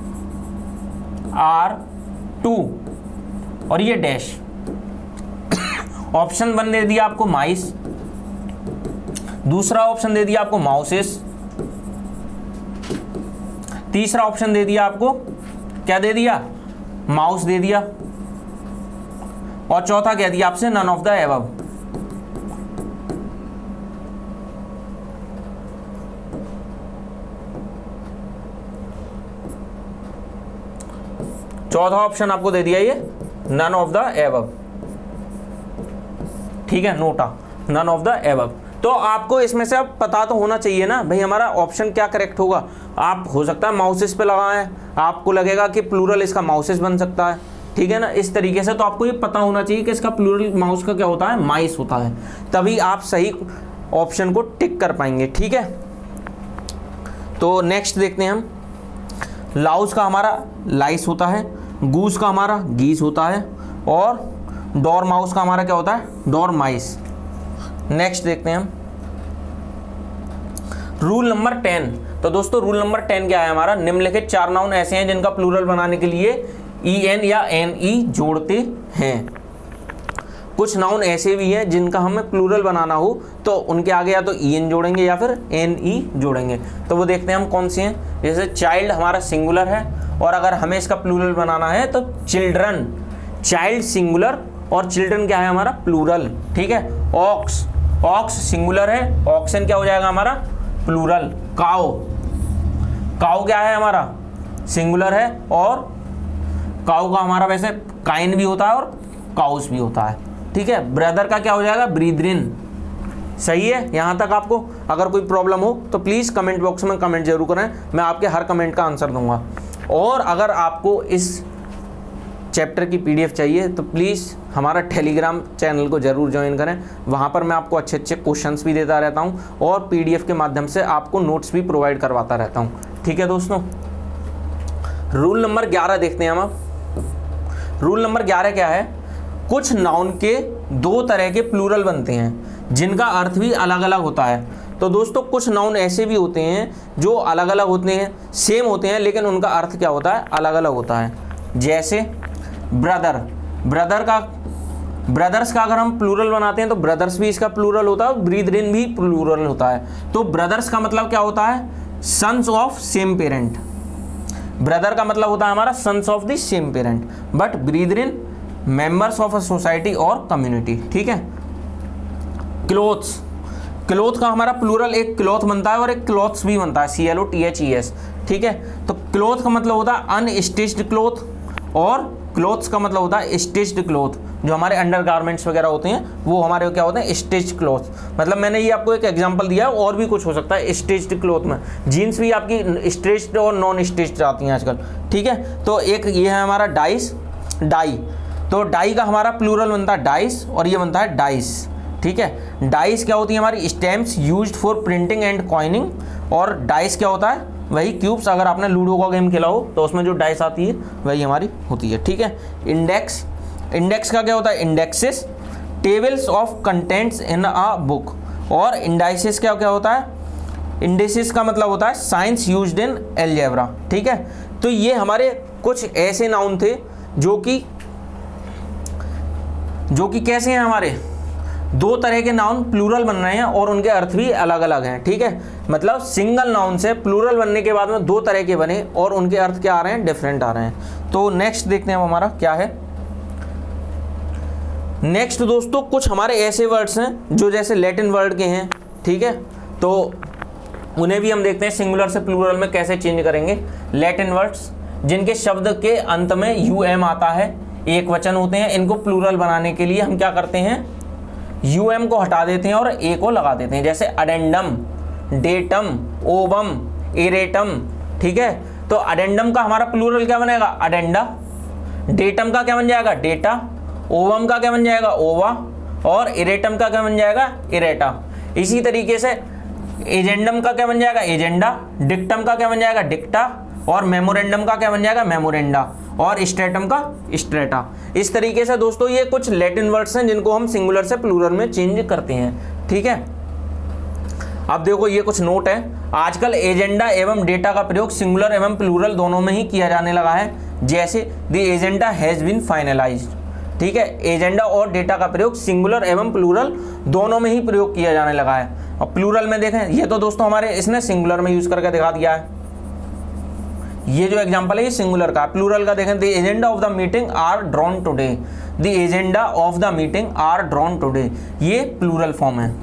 S1: आर टू और ये डैश। ऑप्शन वन दे दिया आपको माइस, दूसरा ऑप्शन दे दिया आपको माउसेस, तीसरा ऑप्शन दे दिया आपको क्या दे दिया, माउस दे दिया, और चौथा क्या दिया आपसे, नन ऑफ द एबव। चौथा ऑप्शन आपको दे दिया ये नन ऑफ द एबव। ठीक है, NOTA none of the above. तो आपको इसमें से अब पता तो होना चाहिए ना भाई हमारा ऑप्शन क्या करेक्ट होगा। आप हो सकता है माउसेस पे लगाएं, आपको लगेगा कि प्लूरल इसका माउसेस बन सकता है। ठीक है ना, इस तरीके से तो आपको ये पता होना चाहिए कि इसका प्लूरल माउस का क्या होता है, माइस होता है, तभी आप सही ऑप्शन को टिक कर पाएंगे। ठीक है, तो नेक्स्ट देखते हैं हम। लाउस का हमारा लाइस होता है, गूस का हमारा गीस होता है, और डोर माउस का हमारा क्या होता है, डोर माइस। नेक्स्ट देखते हैं हम। Rule number ten. तो दोस्तों रूल नंबर टेन क्या है हमारा, निम्नलिखित चार नाउन ऐसे हैं जिनका प्लूरल बनाने के लिए ई एन या एन ई जोड़ते हैं। कुछ नाउन ऐसे भी हैं जिनका हमें प्लूरल बनाना हो तो उनके आगे या तो ई एन जोड़ेंगे या फिर एन ई जोड़ेंगे। तो वो देखते हैं हम कौन से हैं। जैसे चाइल्ड हमारा सिंगुलर है और अगर हमें इसका प्लूरल बनाना है तो चिल्ड्रन, चाइल्ड सिंगुलर और चिल्ड्रन क्या है हमारा प्लूरल, ठीक है। ऑक्स, ऑक्स सिंगुलर है, ऑक्सन क्या हो जाएगा हमारा प्लूरल। काओ, काओ क्या है हमारा सिंगुलर है और काऊ का हमारा वैसे काइन भी होता है और काउस भी होता है, ठीक है। ब्रदर का क्या हो जाएगा ब्रीदरिन। सही है यहाँ तक आपको? अगर कोई प्रॉब्लम हो तो प्लीज़ कमेंट बॉक्स में कमेंट जरूर करें, मैं आपके हर कमेंट का आंसर दूंगा। और अगर आपको इस चैप्टर की पीडीएफ चाहिए तो प्लीज़ हमारा टेलीग्राम चैनल को ज़रूर ज्वाइन करें, वहाँ पर मैं आपको अच्छे अच्छे क्वेश्चंस भी देता रहता हूँ और पीडीएफ के माध्यम से आपको नोट्स भी प्रोवाइड करवाता रहता हूँ, ठीक है दोस्तों। रूल नंबर ग्यारह देखते हैं हम अब। रूल नंबर ग्यारह क्या है, कुछ नाउन के दो तरह के प्लूरल बनते हैं जिनका अर्थ भी अलग अलग होता है। तो दोस्तों कुछ नाउन ऐसे भी होते हैं जो अलग अलग होते हैं, सेम होते हैं लेकिन उनका अर्थ क्या होता है अलग अलग होता है। जैसे ब्रदर, ब्रदर का ब्रदर्स का अगर हम प्लूरल बनाते हैं तो ब्रदर्स भी इसका प्लूरल होता है और ब्रीदरिन भी प्लूरल होता है। तो ब्रदर्स का मतलब क्या होता है sons of same parent, brother का मतलब होता है हमारा sons of the same parent, but brethren members of a society और कम्युनिटी, ठीक है। क्लोथ्स, क्लोथ का हमारा प्लूरल एक क्लॉथ बनता है और एक क्लॉथ्स भी बनता है, C L O T H E S, ठीक है। तो क्लोथ का मतलब होता है अनस्टिच्ड क्लोथ और क्लोथ्स का मतलब होता है स्टिच्ड क्लोथ। जो हमारे अंडर गारमेंट्स वगैरह होते हैं वो हमारे क्या होते हैं स्टिच्ड क्लोथ। मतलब मैंने ये आपको एक एग्जांपल दिया है और भी कुछ हो सकता है स्टिच्ड क्लोथ में। जीन्स भी आपकी स्टिच्ड और नॉन स्टिच्ड आती हैं आजकल, ठीक है। तो एक ये है हमारा डाइस, डाई, तो डाई का हमारा प्लूरल बनता है डाइस और ये बनता है डाइस, ठीक है। डाइस क्या होती है हमारी stamps used for printing and coining, और डाइस क्या होता है वही क्यूब्स। अगर आपने लूडो का गेम खेला हो तो उसमें जो डाइस आती है वही हमारी होती है, ठीक है। इंडेक्स, इंडेक्स का क्या होता है indexes, tables of contents in a book, और इंडाइसिस क्या क्या होता है इंडिसिस का मतलब होता है साइंस यूज्ड इन अलजेब्रा, ठीक है। तो ये हमारे कुछ ऐसे नाउन थे जो कि जो कि कैसे हैं हमारे दो तरह के नाउन प्लूरल बन रहे हैं और उनके अर्थ भी अलग अलग हैं, ठीक है। मतलब सिंगल नाउन से प्लूरल बनने के बाद में दो तरह के बने और उनके अर्थ क्या आ रहे हैं डिफरेंट आ रहे हैं। तो नेक्स्ट देखते हैं हमारा क्या है। नेक्स्ट दोस्तों कुछ हमारे ऐसे वर्ड्स हैं जो जैसे लैटिन वर्ड के हैं, ठीक है। तो उन्हें भी हम देखते हैं सिंगुलर से प्लूरल में कैसे चेंज करेंगे। लैटिन वर्ड्स जिनके शब्द के अंत में यू एम आता है, एक वचन होते हैं, इनको प्लूरल बनाने के लिए हम क्या करते हैं यू एम को हटा देते हैं और ए को लगा देते हैं। जैसे अडेंडम, डेटम, ओबम, एरेटम, ठीक है। तो अडेंडम का हमारा प्लूरल क्या बनेगा अडेंडा, डेटम का क्या बन जाएगा डेटा, ओवम का क्या बन जाएगा ओवा, और इरेटम का क्या बन जाएगा इरेटा। इसी तरीके से एजेंडम का क्या बन जाएगा एजेंडा, डिक्टम का क्या बन जाएगा डिक्टा, और मेमोरेंडम का क्या बन जाएगा मेमोरेंडा, और स्ट्रेटम का स्ट्रेटा। इस तरीके से दोस्तों ये कुछ लैटिन वर्ड्स हैं जिनको हम सिंगुलर से प्लूरल में चेंज करते हैं, ठीक है। अब देखो ये कुछ नोट है, आजकल एजेंडा एवं डेटा का प्रयोग सिंगुलर एवं प्लूरल दोनों में ही किया जाने लगा है। जैसे the agenda has been finalised, ठीक है। एजेंडा और डेटा का प्रयोग सिंगुलर एवं प्लूरल दोनों में ही प्रयोग किया जाने लगा है। और प्लूरल में देखें ये तो दोस्तों हमारे इसने सिंगुलर में यूज करके दिखा दिया है, ये जो एग्जांपल है ये सिंगुलर का। प्लूरल का देखें the agenda of the meeting are drawn today, the agenda of the meeting are drawn today, ये प्लूरल फॉर्म है,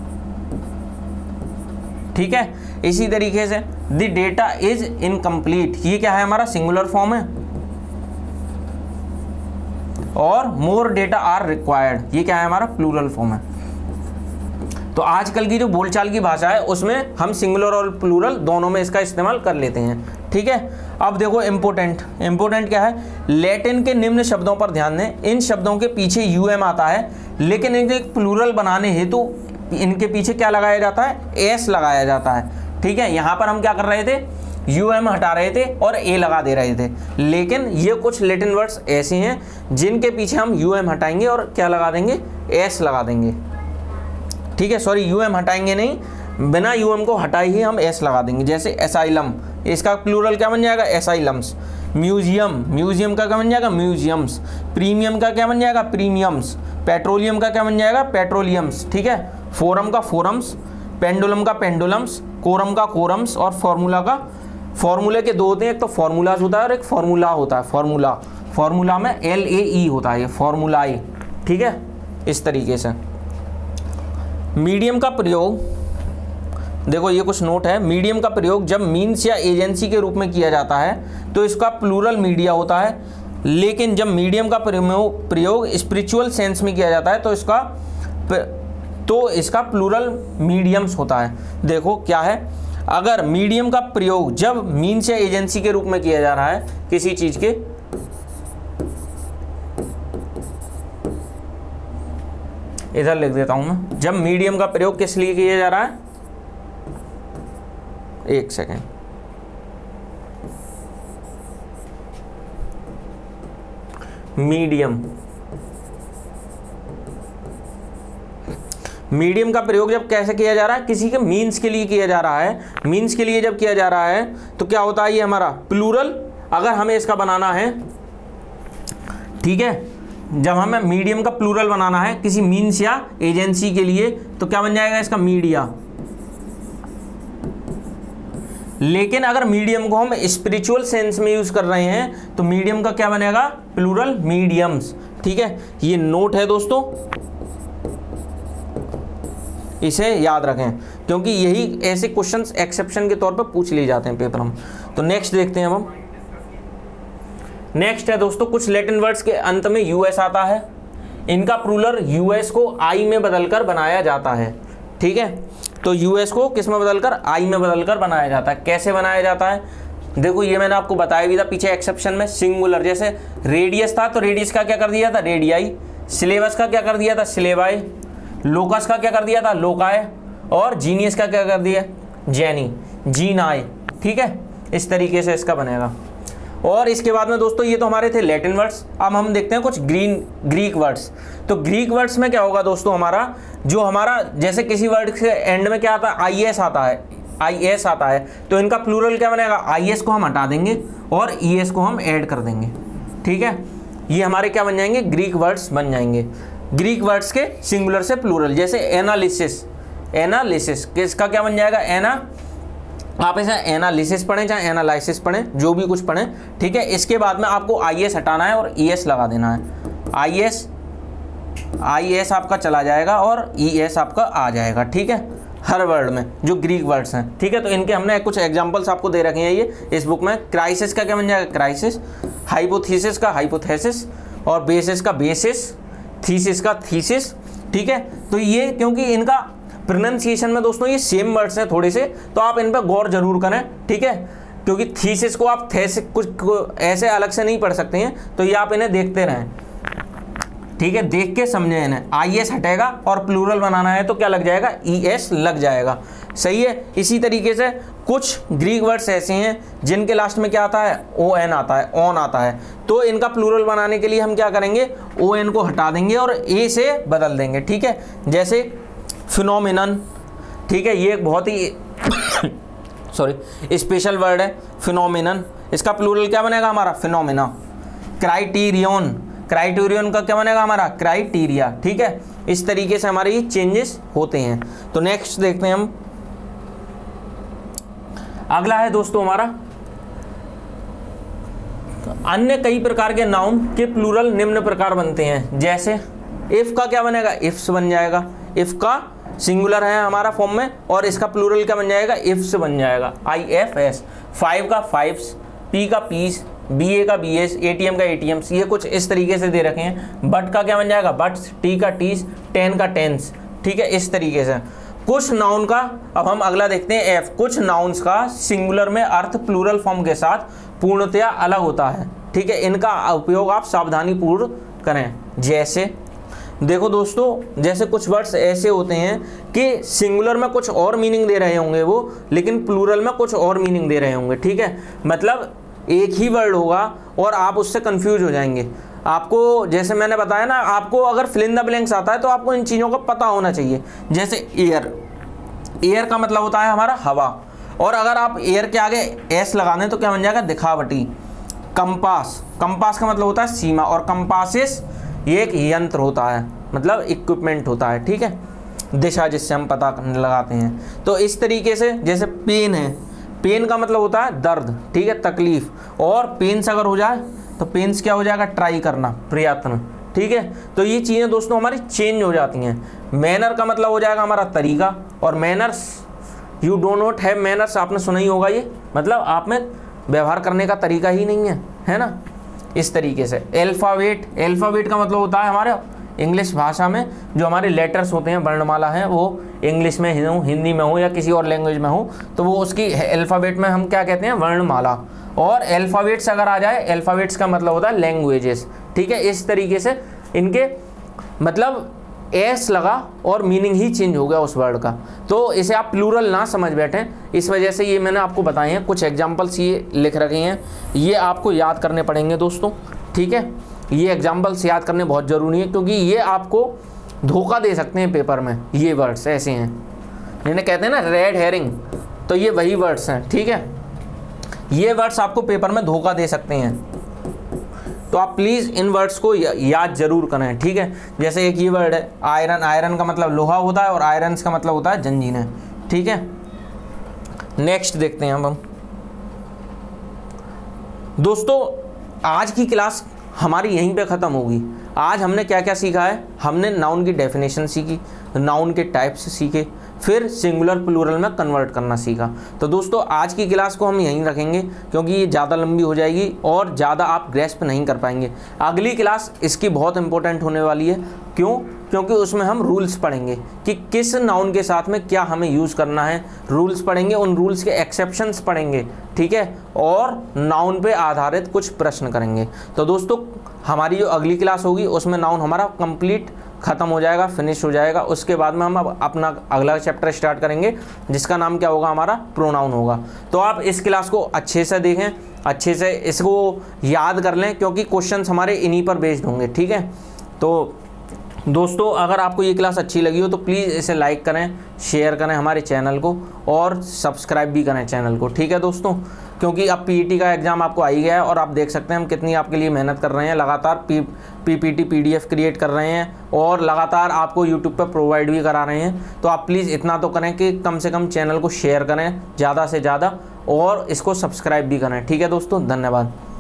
S1: ठीक है। इसी तरीके से द डेटा इज इनकम्प्लीट, ये क्या है हमारा सिंगुलर फॉर्म है, और मोर डेटा आर रिक्वायर्ड, ये क्या है हमारा प्लूरल फॉर्म है। तो आजकल की जो बोलचाल की भाषा है उसमें हम सिंगुलर और प्लूरल दोनों में इसका इस्तेमाल कर लेते हैं, ठीक है। अब देखो इम्पोर्टेंट, इम्पोर्टेंट क्या है, लैटिन के निम्न शब्दों पर ध्यान दें। इन शब्दों के पीछे यू एम आता है लेकिन इनके प्लूरल बनाने हेतु तो इनके पीछे क्या लगाया जाता है एस लगाया जाता है, ठीक है। यहाँ पर हम क्या कर रहे थे यू एम हटा रहे थे और ए लगा दे रहे थे, लेकिन ये कुछ लैटिन वर्ड्स ऐसे हैं जिनके पीछे हम यू एम हटाएंगे और क्या लगा देंगे एस लगा देंगे, ठीक है। सॉरी यू एम हटाएंगे नहीं, बिना यूएम को हटाए ही हम एस लगा देंगे। जैसे एसाइलम, इसका प्लूरल क्या बन जाएगा? एसाइलम्स। म्यूजियम, म्यूजियम का क्या बन जाएगा? म्यूजियम्स। प्रीमियम का क्या बन जाएगा? प्रीमियम्स। पेट्रोलियम का क्या बन जाएगा? पेट्रोलियम्स। ठीक है। फोरम का फोरम्स, पेंडुलम का पेंडुलम्स, कोरम का कोरम्स, और फॉर्मूला का, फॉर्मूले के दो होते हैं, एक तो फॉर्मूलाज होता है और एक फॉर्मूला होता है। फॉर्मूला, फॉर्मूला में एल ए ई होता है, ये फॉर्मूलाई। ठीक है, इस तरीके से। मीडियम का प्रयोग, देखो ये कुछ नोट है। मीडियम का प्रयोग जब मीन्स या एजेंसी के रूप में किया जाता है तो इसका प्लूरल मीडिया होता है, लेकिन जब मीडियम का प्रयोग प्रयोग स्पिरिचुअल सेंस में किया जाता है तो इसका तो इसका प्लूरल मीडियम्स होता है। देखो क्या है, अगर मीडियम का प्रयोग जब मीन्स या एजेंसी के रूप में किया जा रहा है किसी चीज के, इधर लिख देता हूं मैं, जब मीडियम का प्रयोग किस लिए किया जा रहा है, एक सेकेंड, मीडियम, मीडियम का प्रयोग जब कैसे किया जा रहा है, किसी के मीन्स के लिए किया जा रहा है। मीन्स के लिए जब किया जा रहा है तो क्या होता है, ये हमारा प्लूरल, अगर हमें इसका बनाना है, ठीक है, जब हमें मीडियम का प्लूरल बनाना है किसी मीन्स या एजेंसी के लिए तो क्या बन जाएगा इसका? मीडिया। लेकिन अगर मीडियम को हम स्पिरिचुअल सेंस में यूज कर रहे हैं तो मीडियम का क्या बनेगा? Plural mediums. ठीक है, ये नोट है दोस्तों, इसे याद रखें क्योंकि यही ऐसे क्वेश्चंस एक्सेप्शन के तौर पर पूछ लिए जाते हैं पेपर में। तो नेक्स्ट देखते हैं अब हम। नेक्स्ट है दोस्तों, कुछ लैटिन वर्ड्स के अंत में यूएस आता है, इनका प्लूरल यूएस को आई में बदलकर बनाया जाता है। ठीक है, तो यूएस को किस में बदलकर? आई में बदलकर बनाया जाता है। कैसे बनाया जाता है? देखो ये मैंने आपको बताया भी था पीछे एक्सेप्शन में। सिंगुलर, जैसे रेडियस था तो रेडियस का क्या कर दिया था? रेडियाई। सिलेबस का क्या कर दिया था? सिलेबाई। लोकस का क्या कर दिया था? लोकाय। और जीनियस का क्या कर दिया? Genie, genii. ठीक है, इस तरीके से इसका बनेगा। और इसके बाद में दोस्तों ये तो हमारे थे लैटिन वर्ड्स। अब हम देखते हैं कुछ ग्रीन ग्रीक वर्ड्स। तो ग्रीक वर्ड्स में क्या होगा दोस्तों, हमारा जो हमारा जैसे किसी वर्ड के एंड में क्या आता है? आई एस आता है, आई एस आता है, तो इनका प्लूरल क्या बनेगा? आई एस को हम हटा देंगे और ई एस को हम ऐड कर देंगे। ठीक है, ये हमारे क्या बन जाएंगे? ग्रीक वर्ड्स बन जाएंगे। ग्रीक वर्ड्स के सिंगुलर से प्लूरल, जैसे एनालिसिस, एनालिसिस किसका क्या बन जाएगा? एना, आप इसे एनालिसिस पढ़ें चाहे एनालिसिस पढ़ें, जो भी कुछ पढ़ें। ठीक है, इसके बाद में आपको आई एस हटाना है और ई एस लगा देना है। आई एस, आई एस आपका चला जाएगा और ई एस आपका आ जाएगा। ठीक है, हर वर्ड में जो ग्रीक वर्ड्स हैं। ठीक है, तो इनके हमने कुछ एग्जांपल्स आपको दे रखे हैं ये इस बुक में। क्राइसिस का क्या बन जाएगा? क्राइसिस। हाइपोथेसिस का हाइपोथेसिस, और बेसिस का बेसिस, थीसिस का थीसिस। ठीक है, तो ये क्योंकि इनका प्रोनाउंसिएशन में दोस्तों ये सेम वर्ड्स हैं थोड़े से, तो आप इन पर गौर जरूर करें। ठीक है, क्योंकि थीसिस को आप थेसिस कुछ ऐसे अलग से नहीं पढ़ सकते हैं, तो ये आप इन्हें देखते रहें। ठीक है, देख के समझे इन्हें। आई एस हटेगा और प्लूरल बनाना है तो क्या लग जाएगा? ई एस लग जाएगा। सही है। इसी तरीके से कुछ ग्रीक वर्ड्स ऐसे हैं जिनके लास्ट में क्या आता है? ओ एन आता है, ऑन आता है, तो इनका प्लूरल बनाने के लिए हम क्या करेंगे? ओ एन को हटा देंगे और ए से बदल देंगे। ठीक है, जैसे फिनोमिनन। ठीक है, ये एक बहुत ही सॉरी स्पेशल वर्ड है फिनोमिनन। इसका प्लूरल क्या बनेगा हमारा? फिनोमिना। क्राइटेरियन, क्राइटेरियन का क्या बनेगा हमारा? क्राइटेरिया। ठीक है, इस तरीके से हमारे ये चेंजेस होते हैं। तो नेक्स्ट देखते हैं हम। अगला है दोस्तों हमारा अन्य कई प्रकार के नाउन के प्लूरल निम्न प्रकार बनते हैं। जैसे इफ का क्या बनेगा? इफ्स बन जाएगा। इफ का सिंगुलर है हमारा फॉर्म में और इसका प्लूरल क्या बन जाएगा? इफ्स बन जाएगा, आई एफ एस। फाइव का फाइव्स, पी का पीस, बी ए का B S, A T M का ए टी एम्स, ये कुछ इस तरीके से दे रखे हैं। बट का क्या बन जाएगा? बट्स, टी का टीस, टेन का टेंस। ठीक है, इस तरीके से कुछ नाउन का, अब हम अगला देखते हैं एफ। कुछ नाउन्स का सिंगुलर में अर्थ प्लूरल फॉर्म के साथ पूर्णतया अलग होता है। ठीक है, इनका उपयोग आप सावधानी पूर्व करें। जैसे देखो दोस्तों, जैसे कुछ वर्ड्स ऐसे होते हैं कि सिंगुलर में कुछ और मीनिंग दे रहे होंगे वो, लेकिन प्लूरल में कुछ और मीनिंग दे रहे होंगे। ठीक है, मतलब एक ही वर्ड होगा और आप उससे कंफ्यूज हो जाएंगे। आपको जैसे मैंने बताया ना, आपको अगर फिल इन द ब्लैंक्स आता है तो आपको इन चीज़ों का पता होना चाहिए। जैसे एयर, एयर का मतलब होता है हमारा हवा, और अगर आप एयर के आगे एस लगा दें तो क्या बन जाएगा, दिखावटी। कंपास, कंपास का मतलब होता है सीमा, और कंपासेस ये एक यंत्र होता है, मतलब इक्विपमेंट होता है, ठीक है, दिशा जिससे हम पता लगाते हैं। तो इस तरीके से जैसे पेन है, पेन का मतलब होता है दर्द, ठीक है, तकलीफ, और पेन्स अगर हो जाए तो पेन्स क्या हो जाएगा, ट्राई करना, प्रयत्न, ठीक है। तो ये चीज़ें दोस्तों हमारी चेंज हो जाती हैं। मैनर का मतलब हो जाएगा हमारा तरीका, और manners, you do not have manners, आपने सुना ही होगा, ये मतलब आप में व्यवहार करने का तरीका ही नहीं है, है ना, इस तरीके से। अल्फ़ाबेट, अल्फ़ाबेट का मतलब होता है हमारे इंग्लिश भाषा में जो हमारे लेटर्स होते हैं, वर्णमाला है, वो इंग्लिश में हो, हिंदी में हो या किसी और लैंग्वेज में हो, तो वो उसकी अल्फ़ाबेट में हम क्या कहते हैं, वर्णमाला। और अल्फ़ाबेट्स अगर आ जाए, अल्फ़ाबेट्स का मतलब होता है लैंग्वेजेस, ठीक है। इस तरीके से इनके मतलब एस लगा और मीनिंग ही चेंज हो गया उस वर्ड का। तो इसे आप प्लूरल ना समझ बैठें, इस वजह से ये मैंने आपको बताए हैं, कुछ एग्जाम्पल्स ये लिख रखे हैं, ये आपको याद करने पड़ेंगे दोस्तों, ठीक है। ये एग्जाम्पल्स याद करने बहुत ज़रूरी है, क्योंकि ये आपको धोखा दे सकते हैं पेपर में। ये वर्ड्स ऐसे हैं, जिन्हें कहते हैं ना रेड हेरिंग, तो ये वही वर्ड्स हैं, ठीक है। ये वर्ड्स आपको पेपर में धोखा दे सकते हैं, तो आप प्लीज़ इन वर्ड्स को या, याद जरूर करें, ठीक है। जैसे एक ये वर्ड है आयरन, आयरन का मतलब लोहा होता है, और आयरन्स का मतलब होता है जंजीरें, ठीक है। नेक्स्ट देखते हैं अब हम दोस्तों, आज की क्लास हमारी यहीं पे ख़त्म होगी। आज हमने क्या क्या सीखा है, हमने नाउन की डेफिनेशन सीखी, नाउन के टाइप्स सीखे, फिर सिंगुलर प्लूरल में कन्वर्ट करना सीखा। तो दोस्तों आज की क्लास को हम यहीं रखेंगे, क्योंकि ये ज़्यादा लंबी हो जाएगी और ज़्यादा आप ग्रेस्प नहीं कर पाएंगे। अगली क्लास इसकी बहुत इंपॉर्टेंट होने वाली है, क्यों, क्योंकि उसमें हम रूल्स पढ़ेंगे कि किस नाउन के साथ में क्या हमें यूज़ करना है, रूल्स पढ़ेंगे, उन रूल्स के एक्सेप्शंस पढ़ेंगे, ठीक है, और नाउन पे आधारित कुछ प्रश्न करेंगे। तो दोस्तों हमारी जो अगली क्लास होगी उसमें नाउन हमारा कंप्लीट ख़त्म हो जाएगा, फिनिश हो जाएगा। उसके बाद में हम अब अपना अगला चैप्टर स्टार्ट करेंगे, जिसका नाम क्या होगा, हमारा प्रोनाउन होगा। तो आप इस क्लास को अच्छे से देखें, अच्छे से इसको याद कर लें, क्योंकि क्वेश्चंस हमारे इन्हीं पर बेस्ड होंगे, ठीक है। तो दोस्तों अगर आपको ये क्लास अच्छी लगी हो तो प्लीज़ इसे लाइक करें, शेयर करें हमारे चैनल को, और सब्सक्राइब भी करें चैनल को, ठीक है दोस्तों। क्योंकि अब पीईटी का एग्ज़ाम आपको आ ही गया है, और आप देख सकते हैं हम कितनी आपके लिए मेहनत कर रहे हैं, लगातार पी पीपीटी पीडीएफ क्रिएट कर रहे हैं, और लगातार आपको यूट्यूब पर प्रोवाइड भी करा रहे हैं। तो आप प्लीज़ इतना तो करें कि कम से कम चैनल को शेयर करें ज़्यादा से ज़्यादा, और इसको सब्सक्राइब भी करें, ठीक है दोस्तों। धन्यवाद।